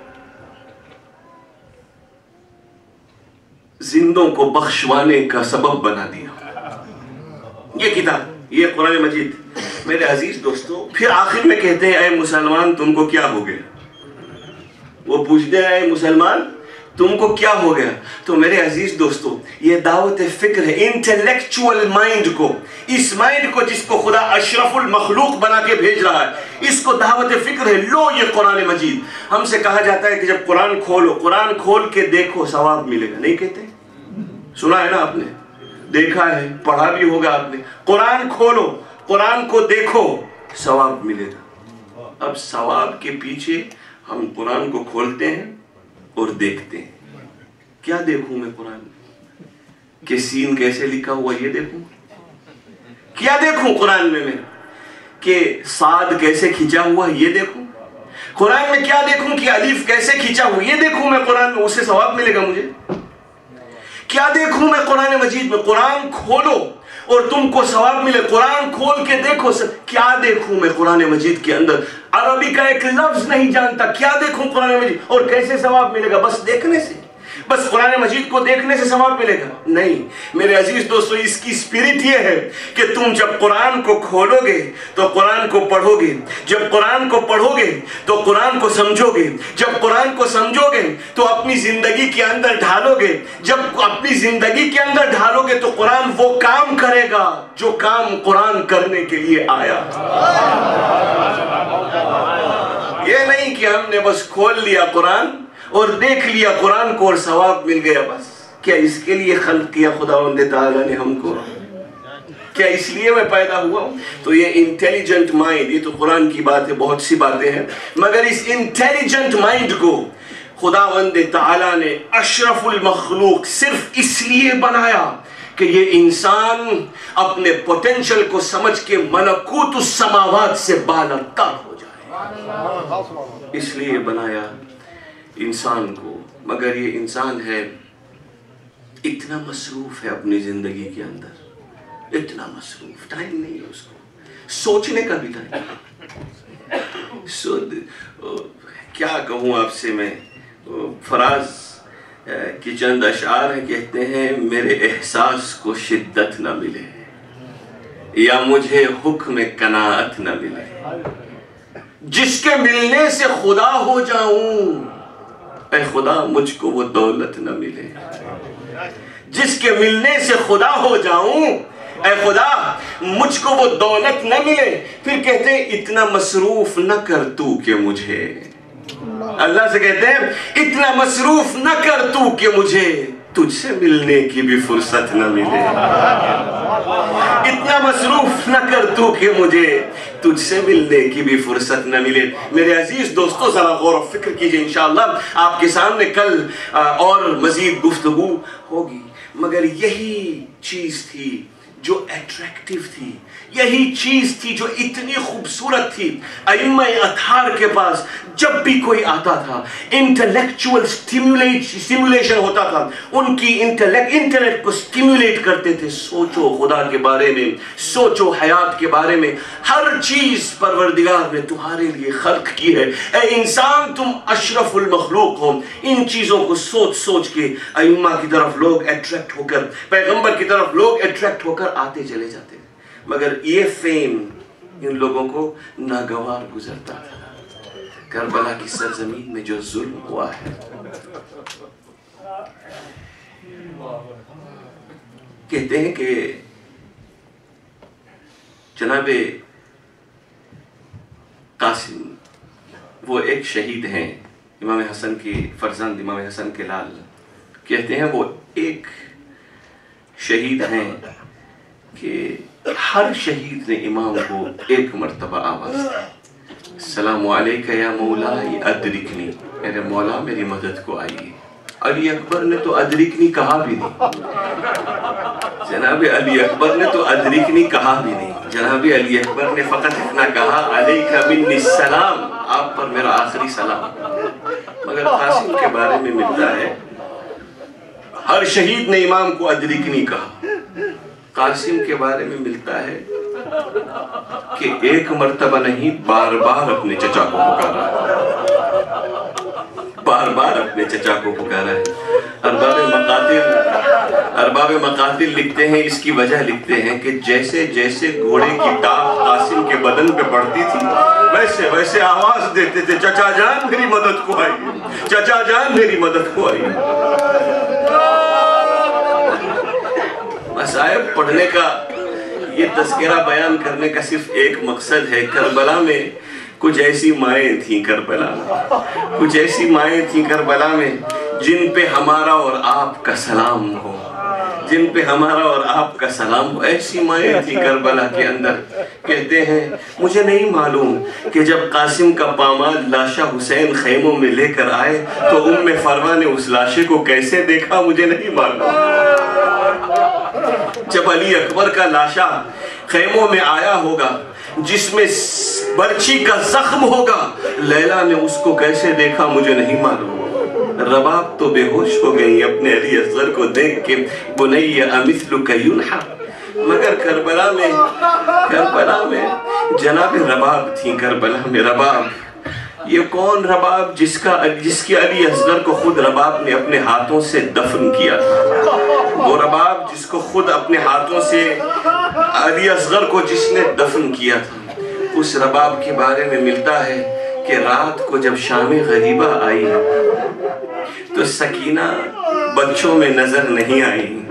زندوں کو بخشوانے کا سبب بنا دیا. یہ کتاب، یہ قرآن مجید. میرے عزیز دوستو، پھر آخر میں کہتے ہیں اے مسلمان تم کو کیا ہو گیا؟ وہ پوچھتے ہیں اے مسلمان تم کو کیا ہو گیا؟ تو میرے عزیز دوستو، یہ دعوت فکر ہے. انٹلیکچول مائنڈ کو، اس مائنڈ کو جس کو خدا اشرف المخلوق بنا کے بھیج رہا ہے، اس کو دعوت فکر ہے. لو یہ قرآن مجید. ہم سے کہا جاتا ہے کہ جب قرآن کھولو، قرآن کھول کے دیکھو ثواب ملے گا. نہیں کہتے؟ سنا ہے نا آپ نے، دیکھا ہے، پڑھا بھی ہوگا آپ نے. قرآن کھولو، قرآن کو دیکھو، ثواب ملے گا. اب ثواب کے پیچھے ہم قرآن کو کھولتے ہیں اور دیکھتے ہیں. کیا دیکھوں میں قرآن میں؟ کہ سین کیسے لکھا ہوا یہ دیکھوں؟ کیا دیکھوں قرآن میں میں؟ کہ صاد کیسے کھینچا ہوا یہ دیکھوں؟ قرآن میں کیا دیکھوں کہ الف کیسے کھینچا ہوا یہ دیکھوں میں قرآن میں؟ اس سے ثواب ملے گا مجھے. کیا دیکھوں میں قرآن مجید میں؟ قرآن کھولو اور تم کو ثواب ملے. قرآن کھول کے دیکھو. کیا دیکھوں میں قرآن مجید کے اندر؟ عربی کا ایک لفظ نہیں جانتا، کیا دیکھوں قرآن مجید؟ اور کیسے ثواب ملے گا؟ بس دیکھنے سے، بس قرآن مجید کو دیکھنے سے ثواب ملے گا؟ نہیں میرے عزیز دوستو، اس کی اسپرٹ یہ ہے کہ تم جب قرآن کو کھولو گے تو قرآن کو پڑھو گے، جب قرآن کو پڑھو گے تو قرآن کو سمجھو گے، جب قرآن کو سمجھو گے تو اپنی زندگی کے اندر ڈھالو گے، جب اپنی زندگی کے اندر ڈھالو گے تو قرآن وہ کام کرے گا جو کام قرآن کرنے کے لیے آیا. یہ نہیں نہیں کہ ہم نے بس کھول لیا قرآن اور دیکھ لیا قرآن کو اور ثواب مل گیا بس. کیا اس کے لیے خلق کیا خداوند تعالیٰ نے ہم کو؟ کیا اس لیے میں پیدا ہوا ہوں؟ تو یہ انٹیلیجنٹ مائنڈ، یہ تو قرآن کی بات ہے، بہت سی باتیں ہیں، مگر اس انٹیلیجنٹ مائنڈ کو خداوند تعالیٰ نے اشرف المخلوق صرف اس لیے بنایا کہ یہ انسان اپنے پوٹینشل کو سمجھ کے ملکوت السماوات سے بالاتر ہو جائے. اس لیے بنایا انسان کو. مگر یہ انسان ہے اتنا مصروف ہے اپنی زندگی کے اندر، اتنا مصروف، ٹائم نہیں ہے اس کو سوچنے کا بھی ٹائم. سو کیا کہوں آپ سے میں. فراز کی چند اشعار ہیں، کہتے ہیں میرے احساس کو شدت نہ ملے یا مجھے حکم قناعت نہ ملے، جس کے ملنے سے خدا ہو جاؤں اے خدا مجھ کو وہ دولت نہ ملے. جس کے ملنے سے خدا ہو جاؤں اے خدا مجھ کو وہ دولت نہ ملے. پھر کہتے ہیں اتنا مصروف نہ کر تو کہ مجھے، اللہ سے کہتے ہیں اتنا مصروف نہ کر تو کہ مجھے تجھ سے ملنے کی بھی فرصت نہ ملے. اتنا مصروف نہ کر تو کہ مجھے تجھ سے ملنے کی بھی فرصت نہ ملے. میرے عزیز دوستو ذرا غور و فکر کیجئے، انشاءاللہ آپ کے سامنے کل اور مزید گفتگو ہوگی. مگر یہی چیز تھی جو ایٹریکٹیو تھی، یہی چیز تھی جو اتنی خوبصورت تھی. ائمہ اطہار کے پاس جب بھی کوئی آتا تھا انٹلیکچول سٹیمولیشن ہوتا تھا، ان کی انٹلیکٹ کو سٹیمولیٹ کرتے تھے. سوچو خدا کے بارے میں، سوچو حیات کے بارے میں، ہر چیز پروردگار نے تمہارے لیے خلق کی ہے. اے انسان تم اشرف المخلوق ہو. ان چیزوں کو سوچ سوچ کے ائمہ کی طرف لوگ اٹریکٹ ہو کر، پیغمبر کی طرف لوگ اٹریکٹ ہو کر آتے چلے جاتے. مگر یہ فیم ان لوگوں کو ناگوار گزرتا تھا. کربلا کی سرزمین میں جو ظلم ہوا ہے، کہتے ہیں کہ جناب قاسم وہ ایک شہید ہیں، امام حسن کی فرزند، امام حسن کے لال. کہتے ہیں وہ ایک شہید ہیں کہ ہر شہید نے امام کو ایک مرتبہ آواز دی، السلام علیکہ یا مولائی ادرکنی، میرے مولا میری مدد کو آئیے. علی اکبر نے تو ادرکنی کہا بھی نہیں، جناب علی اکبر نے تو ادرکنی کہا بھی نہیں. جناب علی اکبر نے فقط اتنا کہا علیکہ منی السلام، آپ پر میرا آخری سلام. مگر قاسم کے بارے میں ملتا ہے ہر شہید نے امام کو ادرکنی کہا. قاسم کے بارے میں ملتا ہے کہ ایک مرتبہ نہیں بار بار اپنے چچا کو پکارا ہے، بار بار اپنے چچا کو پکارا ہے. ارباب مقاتل ارباب مقاتل لکھتے ہیں، اس کی وجہ لکھتے ہیں کہ جیسے جیسے گھوڑے کی ٹانگ قاسم کے بدن پہ پڑتی تھی ویسے ویسے آواز دیتے تھے، چچا جان میری مدد کو آئیے، چچا جان میری مدد کو آئیے. مصائب پڑھنے کا، یہ تذکرہ بیان کرنے کا صرف ایک مقصد ہے. کربلا میں کچھ ایسی مائیں تھیں، کربلا میں کچھ ایسی مائیں تھیں کربلا میں جن پہ ہمارا اور آپ کا سلام ہو، جن پہ ہمارا اور آپ کا سلام ہو. ایسی مائیں تھیں کربلا کے اندر. کہتے ہیں مجھے نہیں معلوم کہ جب قاسم کا پامال لاشا حسین خیموں میں لے کر آئے تو ام فروا نے اس لاشے کو کیسے دیکھا، مجھے نہیں معلوم. جب علی اکبر کا لاشا خیموں میں آیا ہوگا جس میں برچھی کا زخم ہوگا، لیلا نے اس کو کیسے دیکھا مجھے نہیں معلوم. رباب تو بے ہوش ہو گئی اپنے علی اصغر کو دیکھ کے، بنی امثلک ینحا. مگر کربلا میں کربلا میں جناب رباب تھی. کربلا میں رباب، یہ کون رباب؟ جس کا جس کی علی اصغر کو خود رباب نے اپنے ہاتھوں سے دفن کیا تھا. وہ رباب جس کو خود اپنے ہاتھوں سے علی اصغر کو جس نے دفن کیا تھا. اس رباب کے بارے میں ملتا ہے کہ رات کو جب شام غریبہ آئی تو سکینہ بچوں میں نظر نہیں آئی.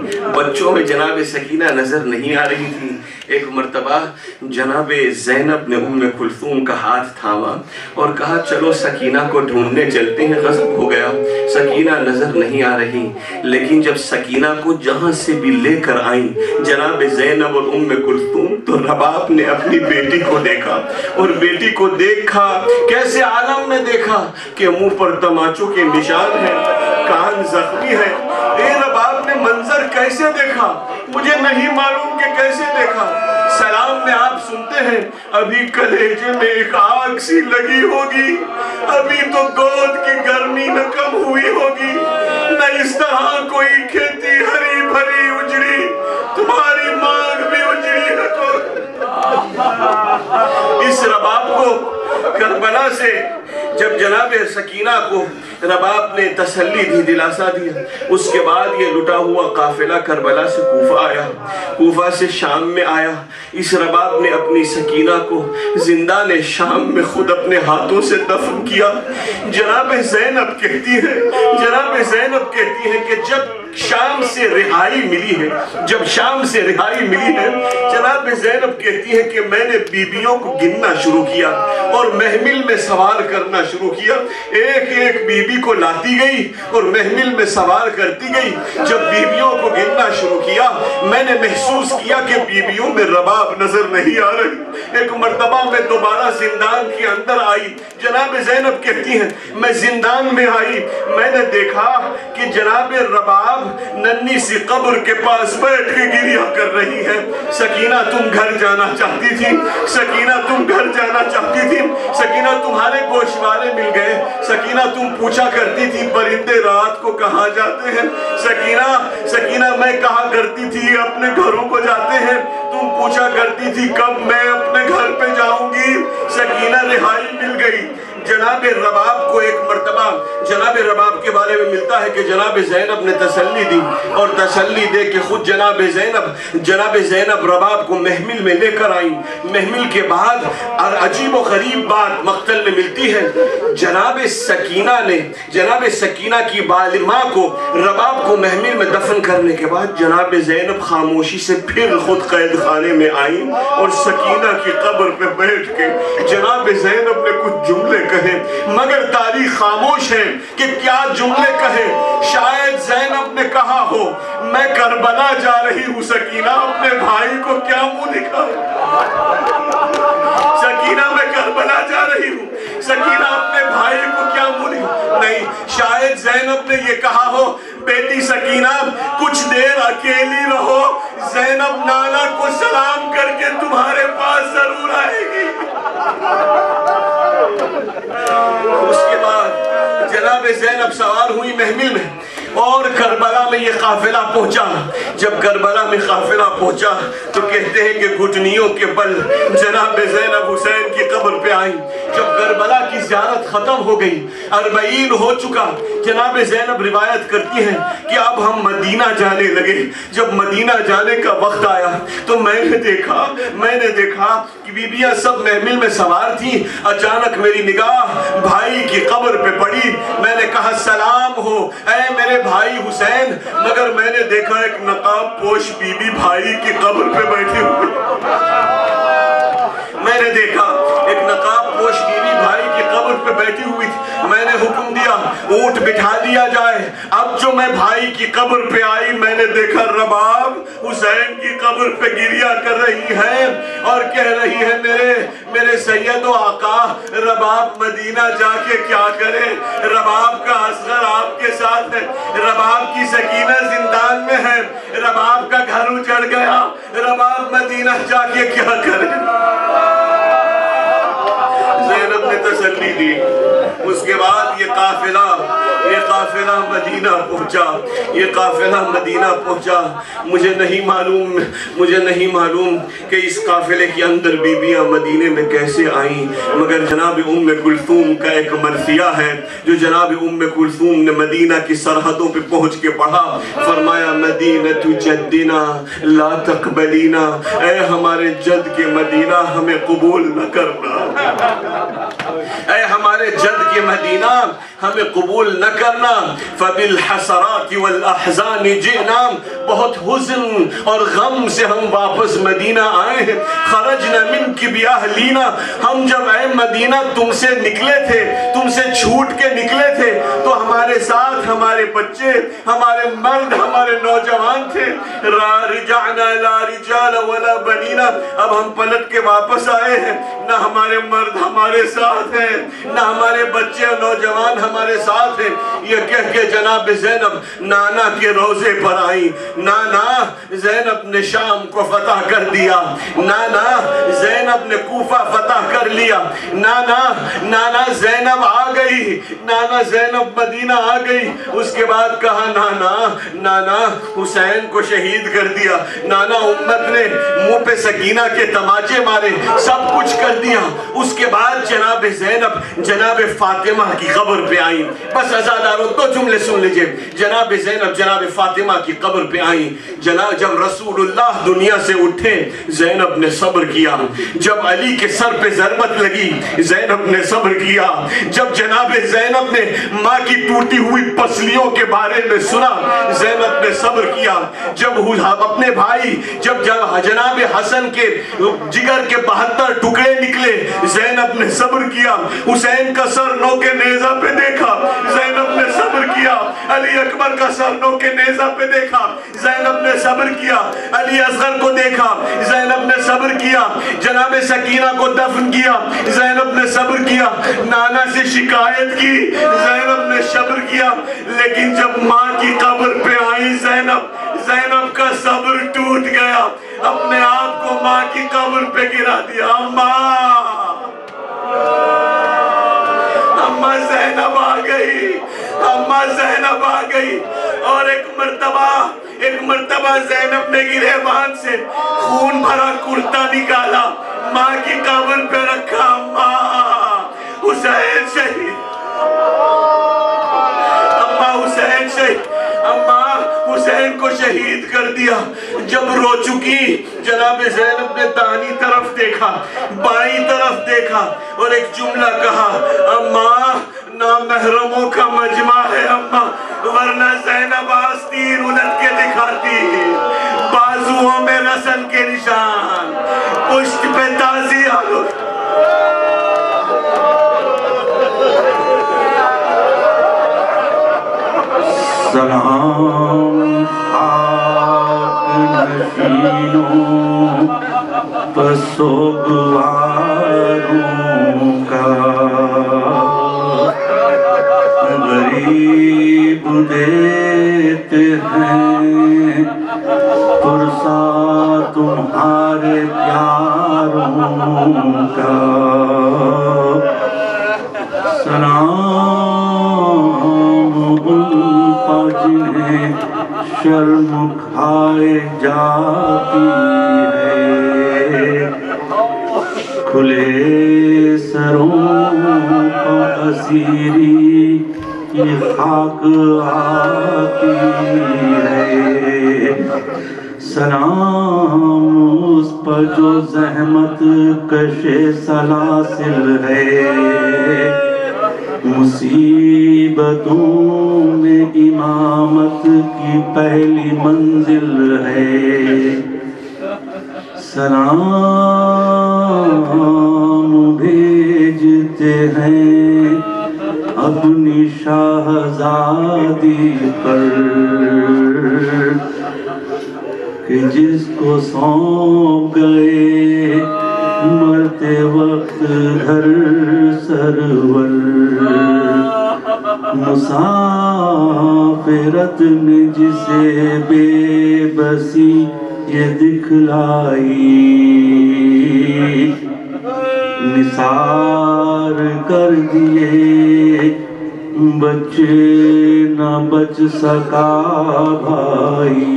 بچوں میں جناب سکینہ نظر نہیں آ رہی تھی۔ ایک مرتبہ جناب زینب نے ام کلثوم کا ہاتھ تھاما اور کہا چلو سکینہ کو ڈھونڈنے چلتے ہیں، غضب ہو گیا، سکینہ نظر نہیں آ رہی۔ لیکن جب سکینہ کو جہاں سے بھی لے کر آئیں جناب زینب اور ام کلثوم، تو رباب نے اپنی بیٹی کو دیکھا، اور بیٹی کو دیکھا کیسے عالم میں دیکھا کہ منہ پر تماچوں کے نشان ہیں، کان زخمی ہے۔ اے رباب نے منظر کیسے دیکھا؟ مجھے نہیں معلوم کہ کیسے دیکھا۔ سلام میں آپ سنتے ہیں ابھی کلیجے میں ایک آگ سی لگی ہوگی، ابھی تو گود کی گرمی نہ کم ہوئی ہوگی، نہ اس طرح کوئی کھیتی ہری بھری اجڑی، تمہاری مانگ بھی اجڑی ہے تو۔ اس رباب کو کربلا سے جب جناب سکینہ کو رباب نے تسلی دی، دلاسا دیا، اس کے بعد یہ لٹا ہوا قافلہ کربلا سے کوفہ آیا، کوفہ سے شام میں آیا۔ اس رباب نے اپنی سکینہ کو زندان شام میں خود اپنے ہاتھوں سے دفن کیا۔ جناب زینب کہتی ہے جناب زینب کہتی ہے کہ جب شام سے رہائی ملی ہے جب شام سے رہائی ملی ہے جناب زینب کہتی ہے کہ میں نے بیبیوں کو گننا شروع کیا اور محمل میں سوار کرنا شروع کیا۔ ایک ایک بیبی کو لاتی گئی اور محمل میں سوار کرتی گئی۔ جب بیبیوں کو گننا شروع کیا میں نے محسوس کیا کہ بیبیوں میں رباب نظر نہیں آ رہی۔ ایک مرتبہ میں دوبارہ زندان کے اندر آئی، جناب زینب کہتی ہیں میں زندان میں آئی، میں نے دیکھا کہ جناب رباب ننھی سی قبر کے پاس بیٹھ کے گریہ کر رہی ہے۔ سکینہ تم گھر جانا چاہتی تھی، سکینہ تم گھر جانا چاہتی تھی، سکینہ تمہارے گوشوارے مل گئے، سکینہ تم پوچھا کرتی تھی پرندے رات کو کہاں جاتے ہیں، سکینہ سکینہ میں کہا کرتی تھی اپنے گھروں کو جاتے ہیں، تم پوچھا کرتی تھی کب میں اپنے گھر پہ جاؤں گی۔ سکینہ رہائی مل گئی۔ جناب رباب کو ایک مرتبہ جناب رباب کے بارے میں ملتا ہے کہ جناب زینب نے تسلی دی، اور تسلی دے کے خود جناب زینب جناب زینب رباب کو محمل میں لے کر آئیں۔ محمل کے بعد اور عجیب و غریب بات مقتل میں ملتی ہے، جناب سکینہ نے جناب سکینہ کی ماں کو رباب کو محمل میں دفن کرنے کے بعد جناب زینب خاموشی سے پھر خود قید خانے میں آئیں اور سکینہ کی قبر پہ بیٹھ کے جناب زینب نے کچھ جملے کہے، مگر تاریخ خاموش ہے کہ کیا جملے کہے۔ شاید زینب نے کہا ہو میں کربلا جا رہی ہوں، سکینہ اپنے بھائی کو کیا منہ دکھا، سکینہ میں کربلا جا رہی ہوں، سکینہ اپنے بھائی کو کیا منہ دکھا۔ نہیں، شاید زینب نے یہ کہا ہو بیٹی سکینہ کچھ دیر اکیلی رہو، زینب نانا کو سلام کر کے تمہارے پاس ضرور آئے گی۔ اس کے بعد جناب زینب سوار ہوئی محمل میں اور کربلا میں یہ قافلہ پہنچا۔ جب کربلا میں قافلہ پہنچا تو کہتے ہیں کہ گھٹنیوں کے بل جناب زینب حسین کی قبر پہ آئیں۔ جب کربلا کی زیارت ختم ہو گئی، اربعین ہو چکا، جناب زینب روایت کرتی ہیں کہ اب ہم مدینہ جانے لگے۔ جب مدینہ جانے کا وقت آیا تو میں نے دیکھا میں نے دیکھا کہ بیبیاں سب محمل میں سوار تھیں۔ اچانک میری نگاہ بھائی کی قبر پہ پڑی۔ میں نے کہا سلام ہو اے میرے بھائی حسین، مگر میں نے دیکھا ایک نقاب پوش بی بی بھائی کی قبر پہ بیٹھی ہوئی۔ میں نے دیکھا ایک نقاب پوش بی بی بھائی کی قبر پہ بیٹھی ہوئی تھی۔ میں نے حکم دیا اونٹ بٹھا دیا جائے۔ اب جو میں بھائی کی قبر پہ آئی میں نے دیکھا رباب حسین کی قبر پہ گریہ کر رہی ہے اور کہہ رہی ہے میرے میرے سید و آقا، رباب مدینہ جا کے کیا کرے، رباب کا اصغر آپ کے ساتھ ہے، رباب کی سکینہ زندان میں ہے، رباب کا گھر اجڑ گیا، رباب مدینہ جا کے کیا کرے۔ زینب نے تسلی دی۔ اس کے بعد یہ قافلہ یہ قافلہ مدینہ پہنچا یہ قافلہ مدینہ پہنچا مجھے نہیں معلوم مجھے نہیں معلوم کہ اس قافلے کے اندر بیبیاں مدینے میں کیسے آئیں، مگر جناب ام کلثوم کا ایک مرثیہ ہے جو جناب ام کلثوم نے مدینہ کی سرحدوں پہ پہنچ کے پڑھا۔ فرمایا مدینہ جدنا لا تقبلینا، اے ہمارے جد کے مدینہ ہمیں قبول نہ کرنا، اے ہمارے جد کہ مدینہ ہمیں قبول نہ کرنا. فَبِالْحَسَرَاتِ وَالْأَحْزَانِ جِئْنَا, بہت حزن اور غم سے ہم واپس مدینہ آئے ہیں. خرجنا منک بِأَهْلِنَا, ہم جب اے مدینہ تم سے نکلے تھے, تم سے چھوٹ کے نکلے تھے, تو ہمارے ساتھ ہمارے بچے, ہمارے مرد, ہمارے نوجوان تھے. رَجَعْنَا لَا رِجَالَ وَلَا بَنِينَ, اب ہم پلٹ کے واپس آئے ہیں, نہ ہمارے مرد ہمارے ساتھ ہیں, نہ ہمارے بچے اور نوجوان ہمارے ساتھ ہیں. یہ کہہ کے جناب زینب نانا کے روزے پر آئی. نانا زینب نے شام کو فتح کر دیا, نانا زینب نے کوفہ فتح کر لیا, نانا نانا زینب آ گئی, نانا زینب مدینہ آ گئی. اس کے بعد کہا نانا نانا حسین کو شہید کر دیا, نانا امت نے منہ پہ سکینہ کے تماچے مارے, سب کچھ کر دیا. اس کے بعد جناب زینب جناب فاطمہ کی قبر پہ آئیں. بس عزاداروں دو جملے سن لیجئے. جناب زینب جناب فاطمہ کی قبر پہ آئیں. جناب جب رسول اللہ دنیا سے اٹھے زینب نے صبر کیا. جب علی کے سر پہ ضربت لگی زینب نے صبر کیا. جب جناب زینب نے ماں کی ٹوٹی ہوئی پسلیوں کے بارے میں سنا زینب نے صبر کیا. جب اپنے بھائی جب جناب حسن کے جگر کے بہتر ٹکڑے نکلے زینب نے صبر کیا. حسین کا سر نو کے نیزہ پہ دیکھا زینب نے صبر کیا. علی اکبر کا سر نو کے نیزہ پہ دیکھا زینب نے صبر کیا. علی اصغر کو دیکھا زینب نے صبر کیا. جناب سکینہ کو دفن کیا زینب نے صبر کیا. نانا سے شکایت کی زینب نے صبر کیا. لیکن جب ماں کی قبر پہ آئی زینب زینب کا صبر ٹوٹ گیا. اپنے آپ کو ماں کی قبر پہ گرا دیا. اماں اماں زینب آ گئی, اماں زینب آ گئی. اور ایک مرتبہ ایک مرتبہ زینب نے گریبان سے خون بھرا کرتا نکالا, ماں کی قبر پہ رکھا. اماں حسین شہید, اماں حسین شہید, اماں حسین کو شہید کر دیا. جب رو چکی جناب زینب نے دانی طرف دیکھا, بائیں طرف دیکھا اور ایک جملہ کہا, اماں نامحرموں کا مجمع ہے اماں, ورنہ زینب آستین الٹ کے دکھاتی. بازوؤں میں رسن کے نشان, پشت پہ تازی آلو. سلام خاک نشینوں پر سوگواروں کا, غریب دیتے ہیں پرسا تمہارے پیاروں کا. سلام جنہیں شرم کھائے جاتی ہے, کھلے سروں کو اسیری کی خاک آتی ہے. سلام اس پر جو زحمت کش سلاسل ہے, مصیبتوں میں امامت کی پہلی منزل ہے. سلام بھیجتے ہیں اپنی شاہزادی پر کہ جس کو سونپ گئے مرتے وقت گھر سرور. مسافرت نے جسے بے بسی یہ دکھلائی, نثار کر دیے بچے نہ بچ سکا بھائی.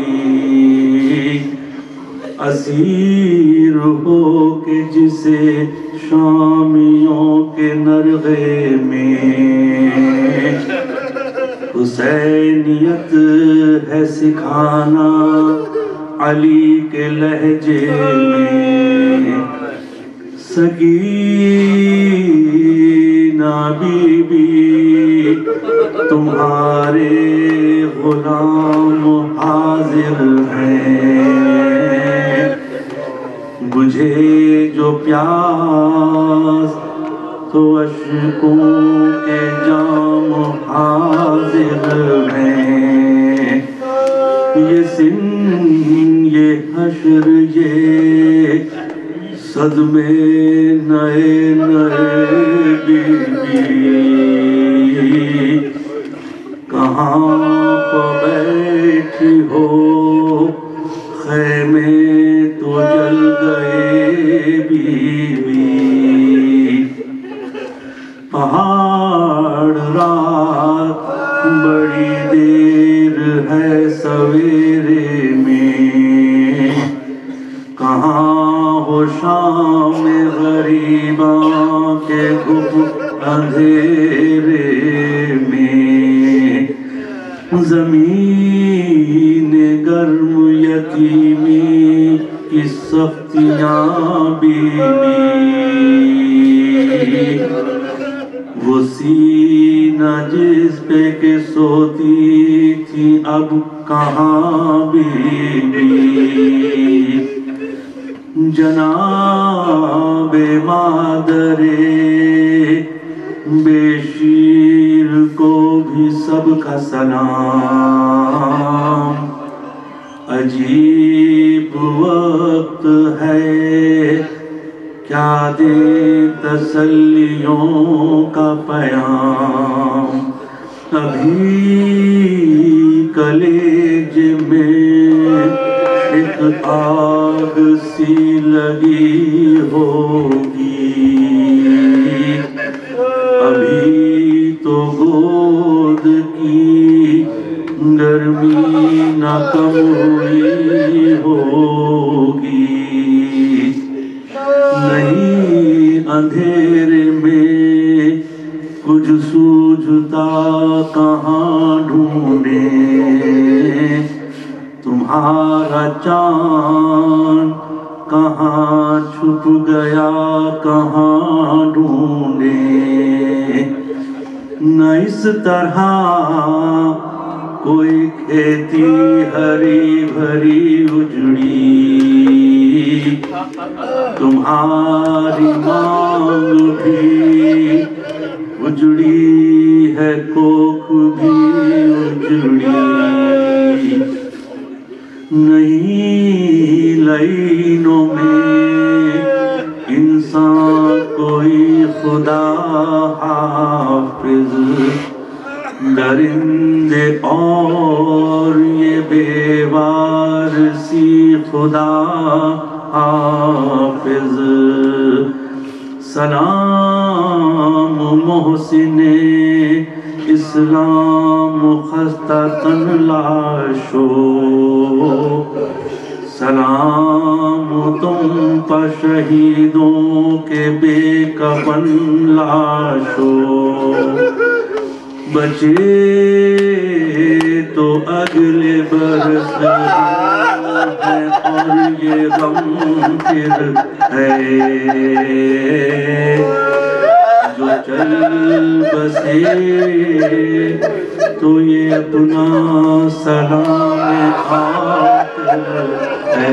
اسیر ہو کے جسے شامیوں کے نرغے میں حسینیت ہے سکھانا علی کے لہجے میں. سکینہ بی بی پیاس تو اشکوں کے جام حاضر ہیں، یہ سن یہ حشر یہ صدمے نئے نئے بی بی، کہاں پہ بیٹھی ہو خیمے تو جل گئے بی بی، پہاڑ رات بڑی دیر ہے سویرے میں، کہاں ہو شام غریباں کے گھپ اندھیرے میں، زمین گرم یتیمی کی سختیاں بی بی، وہ سینہ جس پہ کہ سوتی تھی اب کہاں بی بی، جناب مادر بے شیر کو بھی سب کا سلام، عجیب وقت ہے کیا دے تسلیوں کا پیام، ابھی کلیج میں ایک آگ سی لگی ہوگی، ابھی تو گود کی گرمی نہ کم ہوئی ہوگی، نہیں اندھیرے میں کچھ سوجھتا کہاں ڈھونڈیں، تمہارا چاند کہاں چھپ گیا کہاں ڈھونڈیں، نہ اس طرح کوئی کھیتی ہری بھری اجڑی، تمہاری مانگ بھی اجڑی ہے کوکھ بھی اجڑی، نہیں لائنوں میں انسان کوئی خدا حافظ، درندے اور یہ بے وارسی خدا حافظ، سلام محسن اسلام خستہ تن لاشو، سلام تم پر شہیدوں کے بے کفن لاشو، بچے تو اگلے برس ہے اور یہ غم پھر ہے، جو چل بسے تو یہ اپنا سلام خاطر ہے،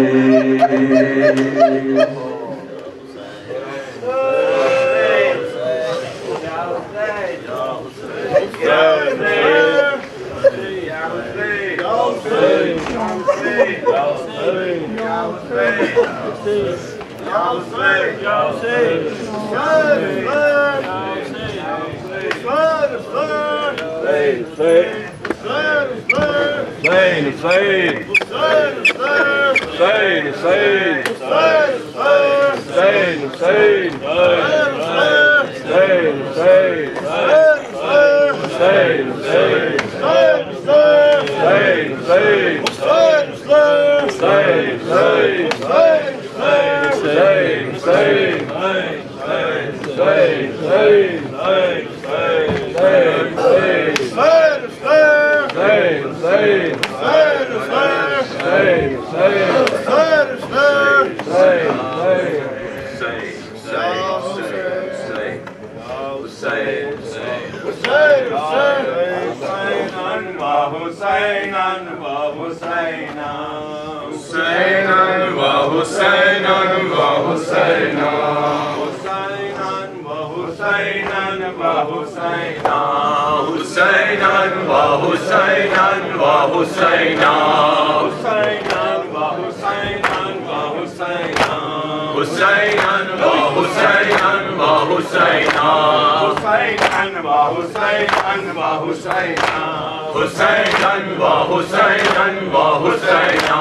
Hussein and Hussein, Hussein and حسینا و حسینا حسینا و حسینا و حسینا حسینا و حسینا و حسینا حسینا و حسینا و حسینا حسینا و حسینا و حسینا حسینا و حسینا و حسینا حسینا و حسینا و حسینا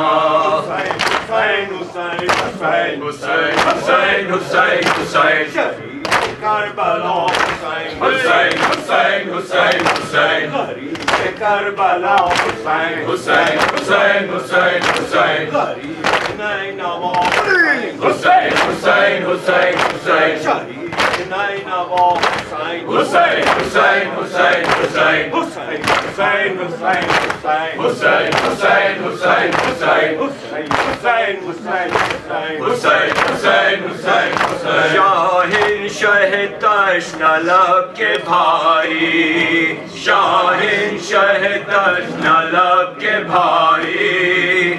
حسین حسین حسین حسین حسین حسین حسین شہید کربلا حسین حسین حسین حسین حسین غریب کربلا حسین حسین حسین حسین حسین غریب نینوا حسین حسین حسین حسین شہید نینوا حسین حسین حسین حسین حسین حسین حسین حسین حسین حسین حسین حسین حسین حسین حسین حسین حسین حسین حسین شاہین شہ تشنہ لب کے بھائی شاہین شہ تشنہ لب کے بھائی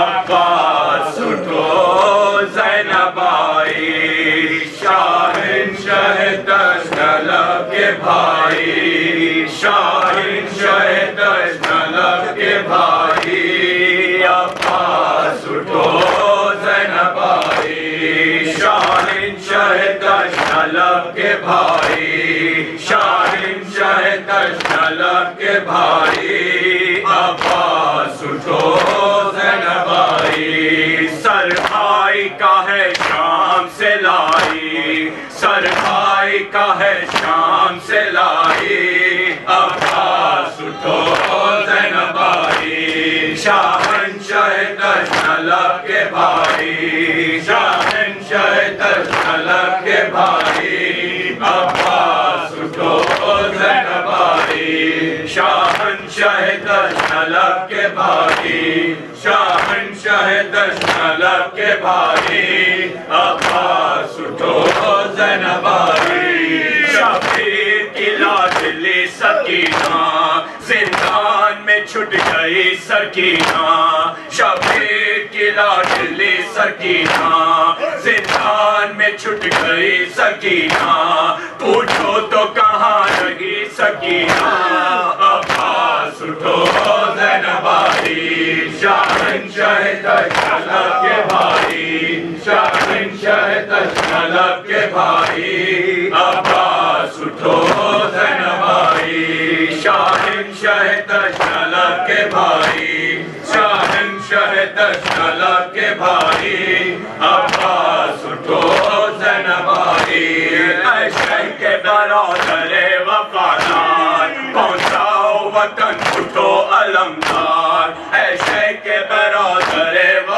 عباس اٹھو زینب آئی شاہین شہ تشنہ لب کے بھائی شاہین شہ تشنہ لب کے بھائی عباس اٹھو زینب آئی شاہین شہ تشنہ لب کے بھائی شاہین شہ تشنہ لب کے بھائی عباس اٹھو زینب آئی سر بھائی کا ہے شام سے لائی سر بھائی کا ہے شام سے لائی عباس اٹھو زینب آئی شاہنشاہ تشنہ لب کے بھائی شاہنشاہ تشنہ لب کے بھائی عباس اٹھو زینب آئی شاہنشاہ تشنہ لب کے بھائی شاہنشاہ تشنہ لب کے بھائی عباس اٹھو زینب آئی شبیر کی لاڈلی سکینہ زندان میں چھٹ گئی سکینہ شبیر کی لاڈلی سکینہ زندان میں چھٹ گئی سکینہ پوچھو تو کہاں رہی سکینہ عباس اٹھو زینب آئی شاہنشاہ تشنہ لب کے بھائی شاہنشاہ تشنہ لب کے بھائی عباس اٹھو زینب آئی شاہنشاہ تشنہ لب کے بھائی شاہنشاہ تشنہ لب کے بھائی عباس اٹھو زینب آئی اے شیخ برادر وفادار پہنچاؤ وطن اٹھو علمدار اے شیخ برادر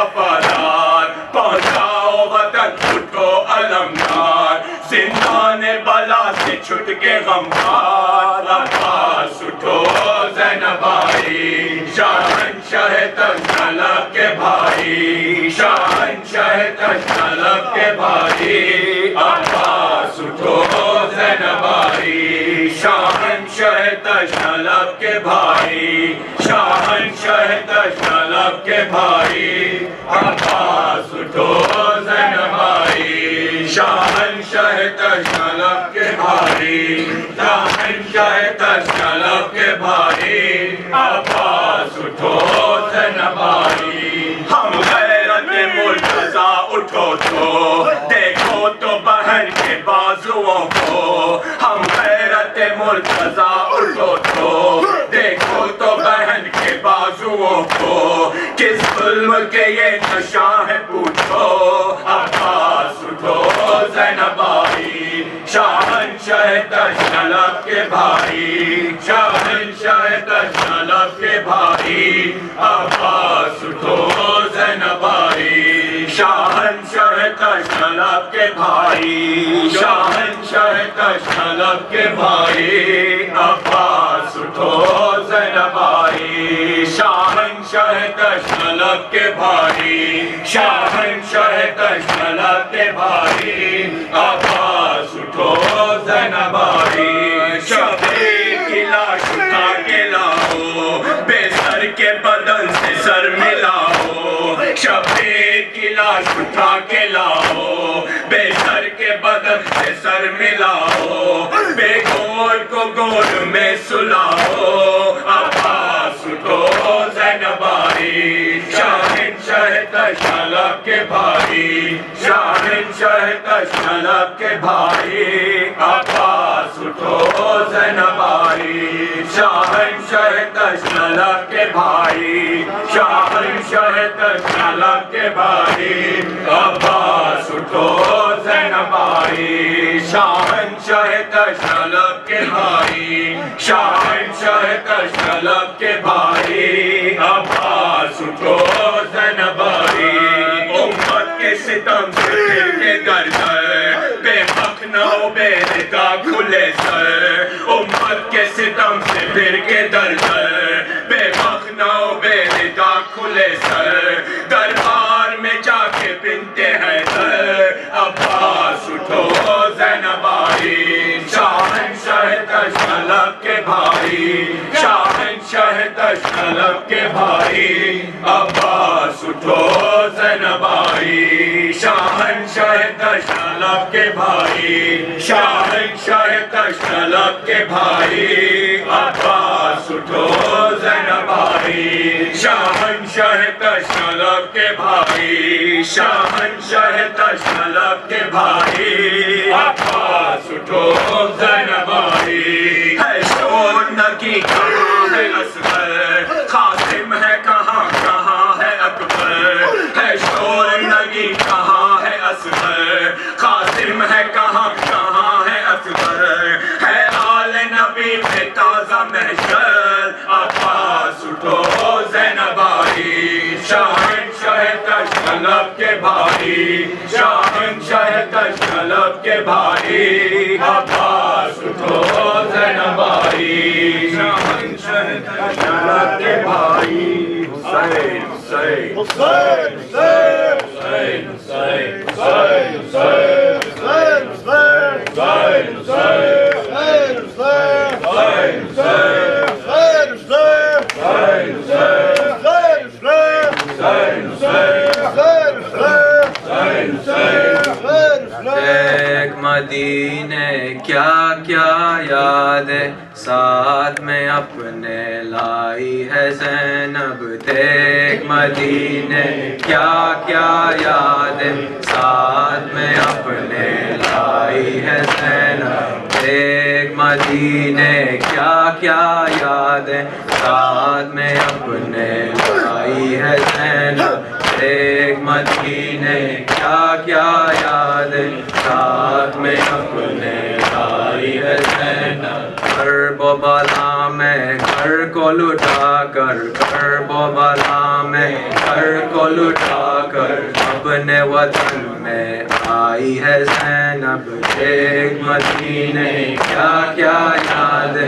وفادار پہنچاؤ وطن اٹھو علمدار زندان بلا سے چھٹ کے غمخوار عباس اٹھو زینب آئی شاہنشاہ تشنہ لب کے بھائی شاہنشاہ تشنہ لب کے بھائی عباس اٹھو زینب آئی شاہنشاہ تشنہ لب کے بھائی شاہنشاہ تشنہ لب کے بھائی عباس اٹھو زینب آئی شاہنشاہ تشنہ لب کے بھائی شاہنشاہ تشنہ لب کے بھائی عباس اٹھو زینب آئی ہم غیرت مرتضیٰ اٹھو تو دیکھو تو بہن کے بازوؤں کو ہم غیرت مرتضیٰ اٹھو تو دیکھو تو بہن کے بازوؤں کو کس ظلم کے یہ نشاں ہے پوچھو عباس اٹھو زینب آئی شاہنشاہ تشنہ لب کے بھائی شاہنشاہ تشنہ لب کے بھائی عباس اٹھو زینب آئی شاہنشاہ تشنہ لب کے بھائی شاہنشاہ تشنہ لب کے بھائی عباس اٹھو زینب آئی شاہنشاہ تشنہ لب کے بھائی شاہنشاہ تشنہ لب کے بھائی عباس اٹھو زینب آئی شبیر کی لاش اٹھا کے لاؤ بے سر کے بدن سے سر ملاؤ شبیر کی لاش اٹھا کے لاؤ، بے سر کے بدن سے سر ملاؤ، بے گور کو گور میں سلاؤ، عباس اٹھو زینباری، شاہنشاہ تشنلب کے بھائی، شاہنشاہ تشنلب کے بھائی، عباس اٹھو زینباری، شاہنشاہ تشنلب کے بھائی، شاہنشاہ تشنلب کے بھائی، عباس اٹھو زینباری، شاہنشاہ تشنلب کے بھائی، شاہنشاہ تشنلب کے بھائی، عباس اٹھو زینباری، امت کے ستم سے پھر کے در در، بے حق نہ ہو بے نکاح کھلے سر، امت کے ستم سے پھر کے در در، بے حق نہ ہو بے نکاح کھلے سر، دربار میں جا کے بنتے ہیں سر، عباس اٹھو زینباری، شاہنشاہ تشنلب کے بھائی، شاہنشاہ تشنلب کے بھائی، عباس اٹھو زینباری، شاہنشاہ تشنلب کے بھائی، شاہنشاہ تشنلب کے بھائی، عباس اٹھو زینباری، شاہنشاہ تشنلب کے بھائی، شاہنشاہ تشنلب کے بھائی، عباس اٹھو زینباری، ہے شور نگی کہاں ہے اصغر، قاسم ہے کہاں کہاں ہے اکبر، ہے شور نگی کہاں ہے اصغر، قاسم ہے کہاں کہاں ہے اصغر، ہے آل نبی میں تازہ محشر، عباس اٹھو زینباری، شاہنشاہ تشنلب کے بھائی، شاہنشاہ تشنلب کے بھائی، عباس اٹھو زینباری، شاہنشاہ تشنلب کے بھائی، حسین حسین حسین حسین حسین حسین حسین حسین دیکھ مدینے کیا کیا یاد ساتھ میں اپنے لائی ہے زینب، دیکھ مدینے کیا کیا یاد ساتھ میں اپنے لائی ہے زینب، دیکھ مدینے کیا کیا یاد ساتھ میں اپنے لائی ہے زینب، دیکھ مدینے کیا کیا یاد ساتھ میں اپنے لائی ہے زینب، کرب و بلا میں گھر کو لٹا کر، کرب و بلا میں گھر کو لٹا کر اپنے وطن میں آئی ہے زینب، دیکھ مدینے کیا کیا یاد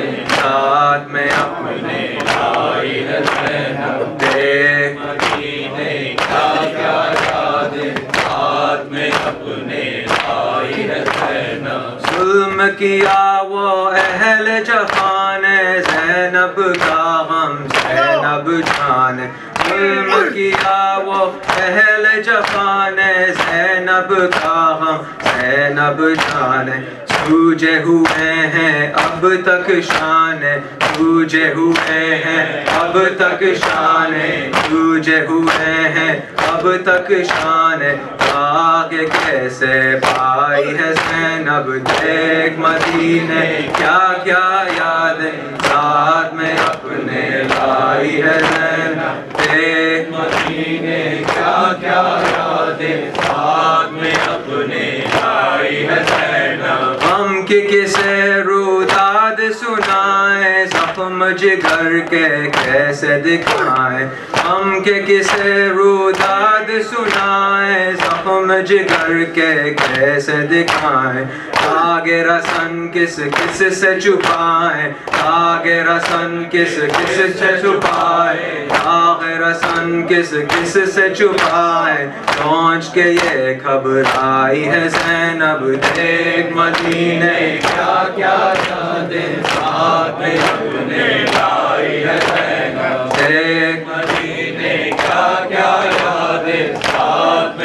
ساتھ میں اپنے لائی ہے زینب، دیکھ مدینے کیا کیا یاد ساتھ میں اپنے لائی ہے زینب، ظلم کیا وہ اہل جفا نے زینب کا غم زینب جان، ظلم کیا وہ اہل جفا نے زینب کا غم زینب جان، سوجے ہوئے ہیں اب تک شان، سوجے ہوئے ہیں اب تک شان، سوجے ہوئے ہیں اب تک شان، آگے کیسے پائی ہے زینب، دیکھ مدینے کیا کیا یاد ساتھ میں اپنے لائی ہے زینب، دیکھ مدینے کیا کیا یاد ساتھ میں اپنے لائی ہے زینب، ہم کی کسے روداد سنائیں زخم جگر کے کیسے دکھائیں، ہم کے کسے روداد سنائیں زخم جگر کے کیسے دکھائیں، آگے رسن کس کس سے چھپائیں، آگے رسن کس کس سے چھپائیں، آگے رسن کس کس سے چھپائیں، سوچ کے یہ خبر آئی ہے زینب، دیکھ مدینے کیا کیا یادیں ساتھ میں اپنے لائی ہے زینب، دیکھ مدینے کیا کیا یادیں ساتھ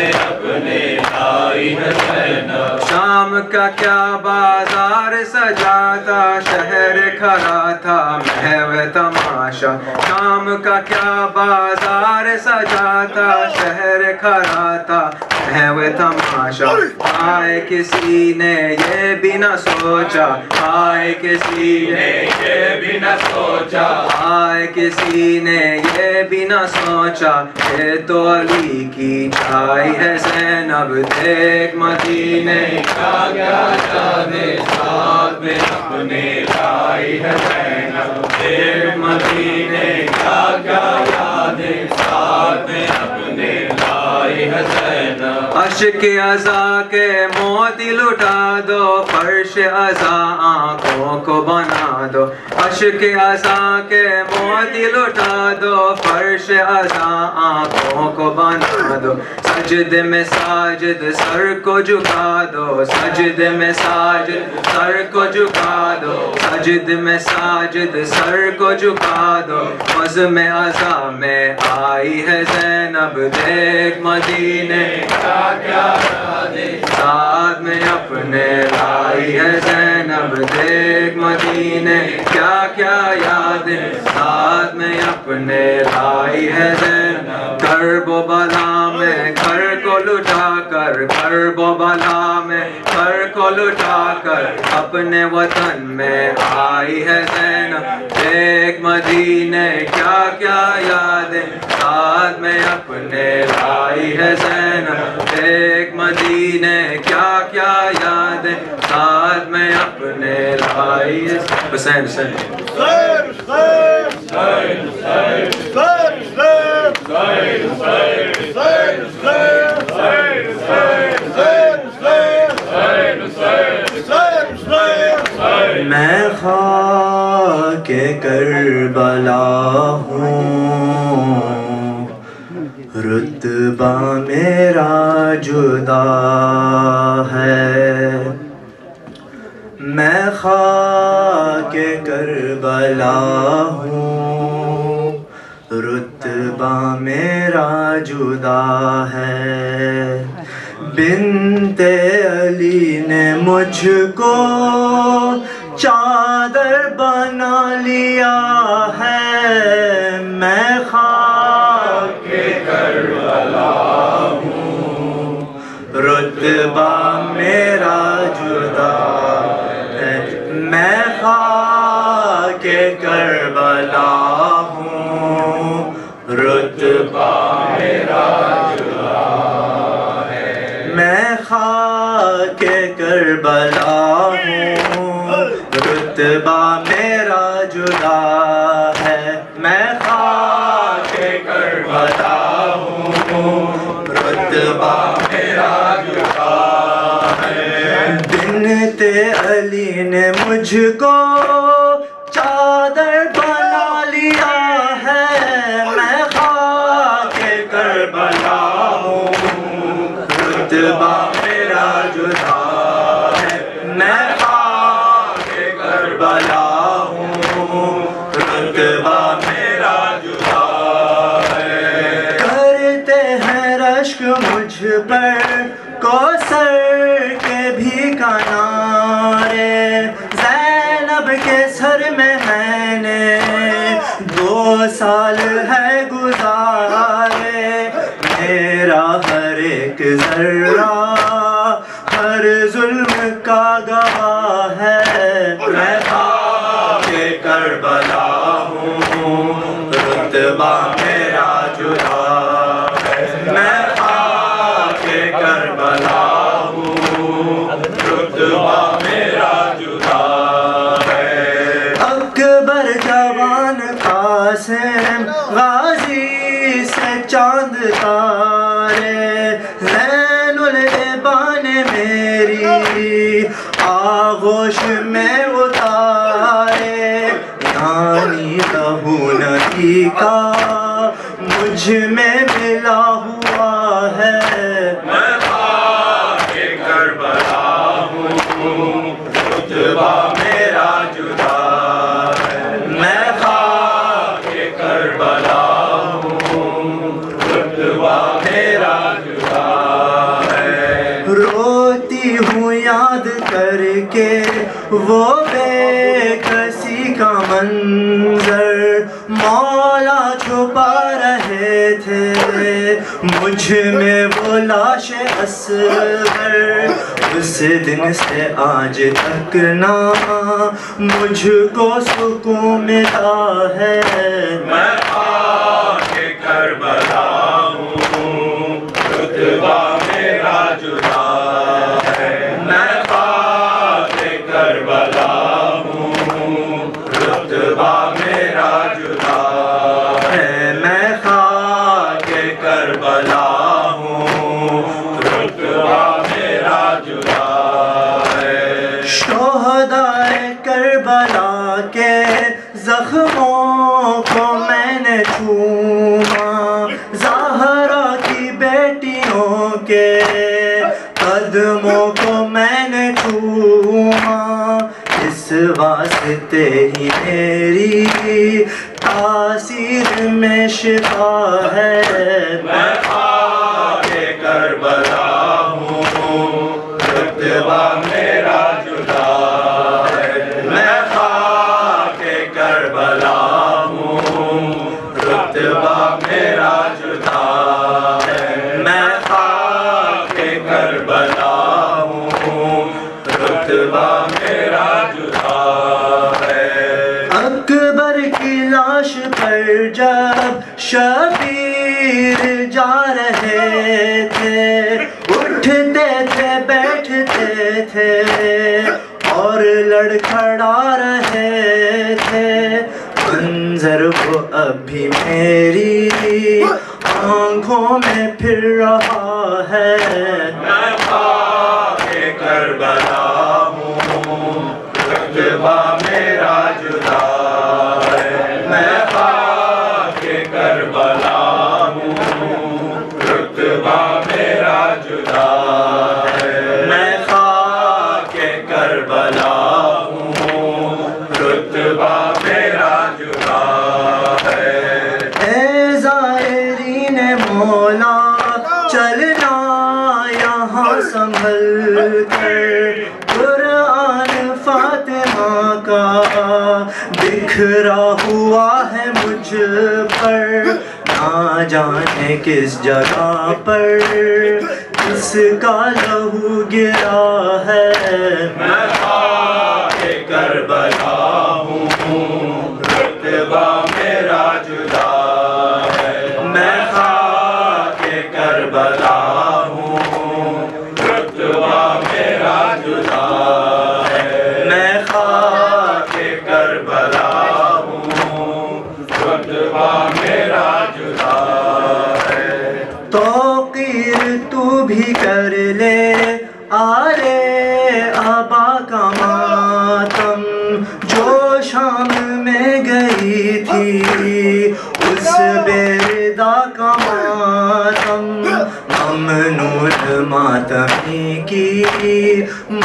کا کیا بازار سجاتا شہر کھڑا تھا محو تماشا شام کا کیا بازار سجاتا شہر کھڑا تھا محو تماشا آئے کسی نے یہ بھی نہ سوچا آئے کسی نے یہ بھی نہ سوچا آئے کسی نے یہ بھی نہ سوچا یہ تو علی کی چھائی ہے زینب دیکھ مدینے کا کیا یادیں ساتھ میں اپنے لائی ہے زینب دیکھ مدینے کا کیا یادیں ساتھ میں اپنے لائی ہے زینب عشق ازا کے موتی لٹا دو فرش ازا آنکھوں کو بنا دو عشق ازا کے موتی لٹا دو فرش ازا آنکھوں کو بنا دو سجد میں ساجد سر کو جھکا دو سجد میں ساجد سر کو جھکا دو سجد میں ساجد سر کو جھکا دو عزم ازا میں آئی ہے زینب دیکھ مدینے کا کیا یادیں ساتھ میں اپنے لائی ہے زینب دیکھ مدینے کیا کیا یادیں ساتھ میں اپنے لائی ہے زینب کرب و بلا میں گھر کو لٹا کر کرب و بلا میں گھر کو لٹا کر اپنے وطن میں آئی ہے زینب دیکھ مدینے کیا کیا یادیں ساتھ میں اپنے لائی ہے زینب دیکھ مدینے کیا کیا یادیں ساتھ میں اپنے لائی ہے حسین حسین میں خاک کربلا ہوں رتبہ میرا جدا ہے میں خاک کربلا ہوں رتبہ میرا جدا ہے بنت علی نے مجھ کو چادر بنا لیا ہے میں خاک کربلا ہوں رتبہ میرا جدا ہے میں خاک کربلا ہوں رتبہ میرا جدا ہے میں خاک کربلا ہوں رتبہ میرا جدا ہے میں خاک کربلا ہوں رتبہ میرا جدا ہے بنت علی نے مجھ کو چادر بنا لیا ہے میں خاک کربلا ہوں رتبہ میرا جدا ہے میں خاک کربلا ہوں رتبہ میرا جدا ہے کرتے ہیں رشک مجھ پر کوثر کے بھی کنارے زینب کے سر میں میں نے دو سال ہے گزارے میرا ہر ایک ذرہ ہر ظلم کا گواہ ہے میں خاک کربلا ہوں رتبہ میرا جدا ہے میں خاک کربلا ہوں رتبہ میرا جدا ہے اکبر جوان قاسم غازی سے چاند تارے زین العبان میری آغوش میں اتارے یعنی لہو نبی کا مجھ میں ملا ہوا ہے میں خاک کربلا ہوں رتبہ میرا جدا ہے میں خاک کربلا ہوں رتبہ میرا جدا ہے روتی ہوں یاد کر وہ بے کسی کا منظر مولا چھپا رہے تھے، مجھ میں وہ لاش اصغر اس دن سے آج تک نہ مجھ کو سکون ملا ہے۔ میں خاک کربلا ہوں، رتبہ میرا جدا ہے۔ میں خاک کربلا ہوں، رتبہ میرا جدا ہے۔ میں خاک کربلا ہوں، رتبہ میرا جدا ہے۔ شہدائے کربلا کے زخموں کو میں نے چھوما، زہرا کی بیٹیوں کے قدموں کو میں نے چھوما، اس واسطے ہی میری تاثیر میں شفا ہے۔ میں خاک کربلا ہوں، رتبہ میرا جدا ہے۔ میں خاک کربلا ہوں، رتبہ میرا جدا ہے۔ میں خاک کربلا ہوں، رتبہ میرا جدا ہے۔ اکبر کی لاش پر جب شبیر جا رہے تھے، اٹھتے تھے بیٹھتے تھے اور لڑکھڑا رہے تھے، منظر وہ اب بھی میری آنکھوں میں پھر رہا ہے۔ میں خاک کربلا ہوں، رتبہ میرا جدا ہے۔ میں خاک کربلا ہوں، رتبہ میرا جدا ہے۔ میں خاک کربلا ہوں، رتبہ میرا جدا ہے۔ اے زائرین مولا چلنا یہاں سنبھل کر، قرآن فاطمہ کا بکھرا ہوا ہے مجھ پر، نہ جانے کس جگہ پر کس کا لہو گرا ہے۔ میں خاک کربلا ہوں، رتبہ میرا جدا ہے۔ میں خاک کربلا ہوں، رتبہ میرا جدا ہے۔ میں خاک کربلا ہوں، رتبہ میرا جدا ہے۔ توقیر تو بھی کر لے آرے آبا کا ماتم، جو شام میں گئی تھی اس بیردا کا ماتم، ممنون ماتمی کی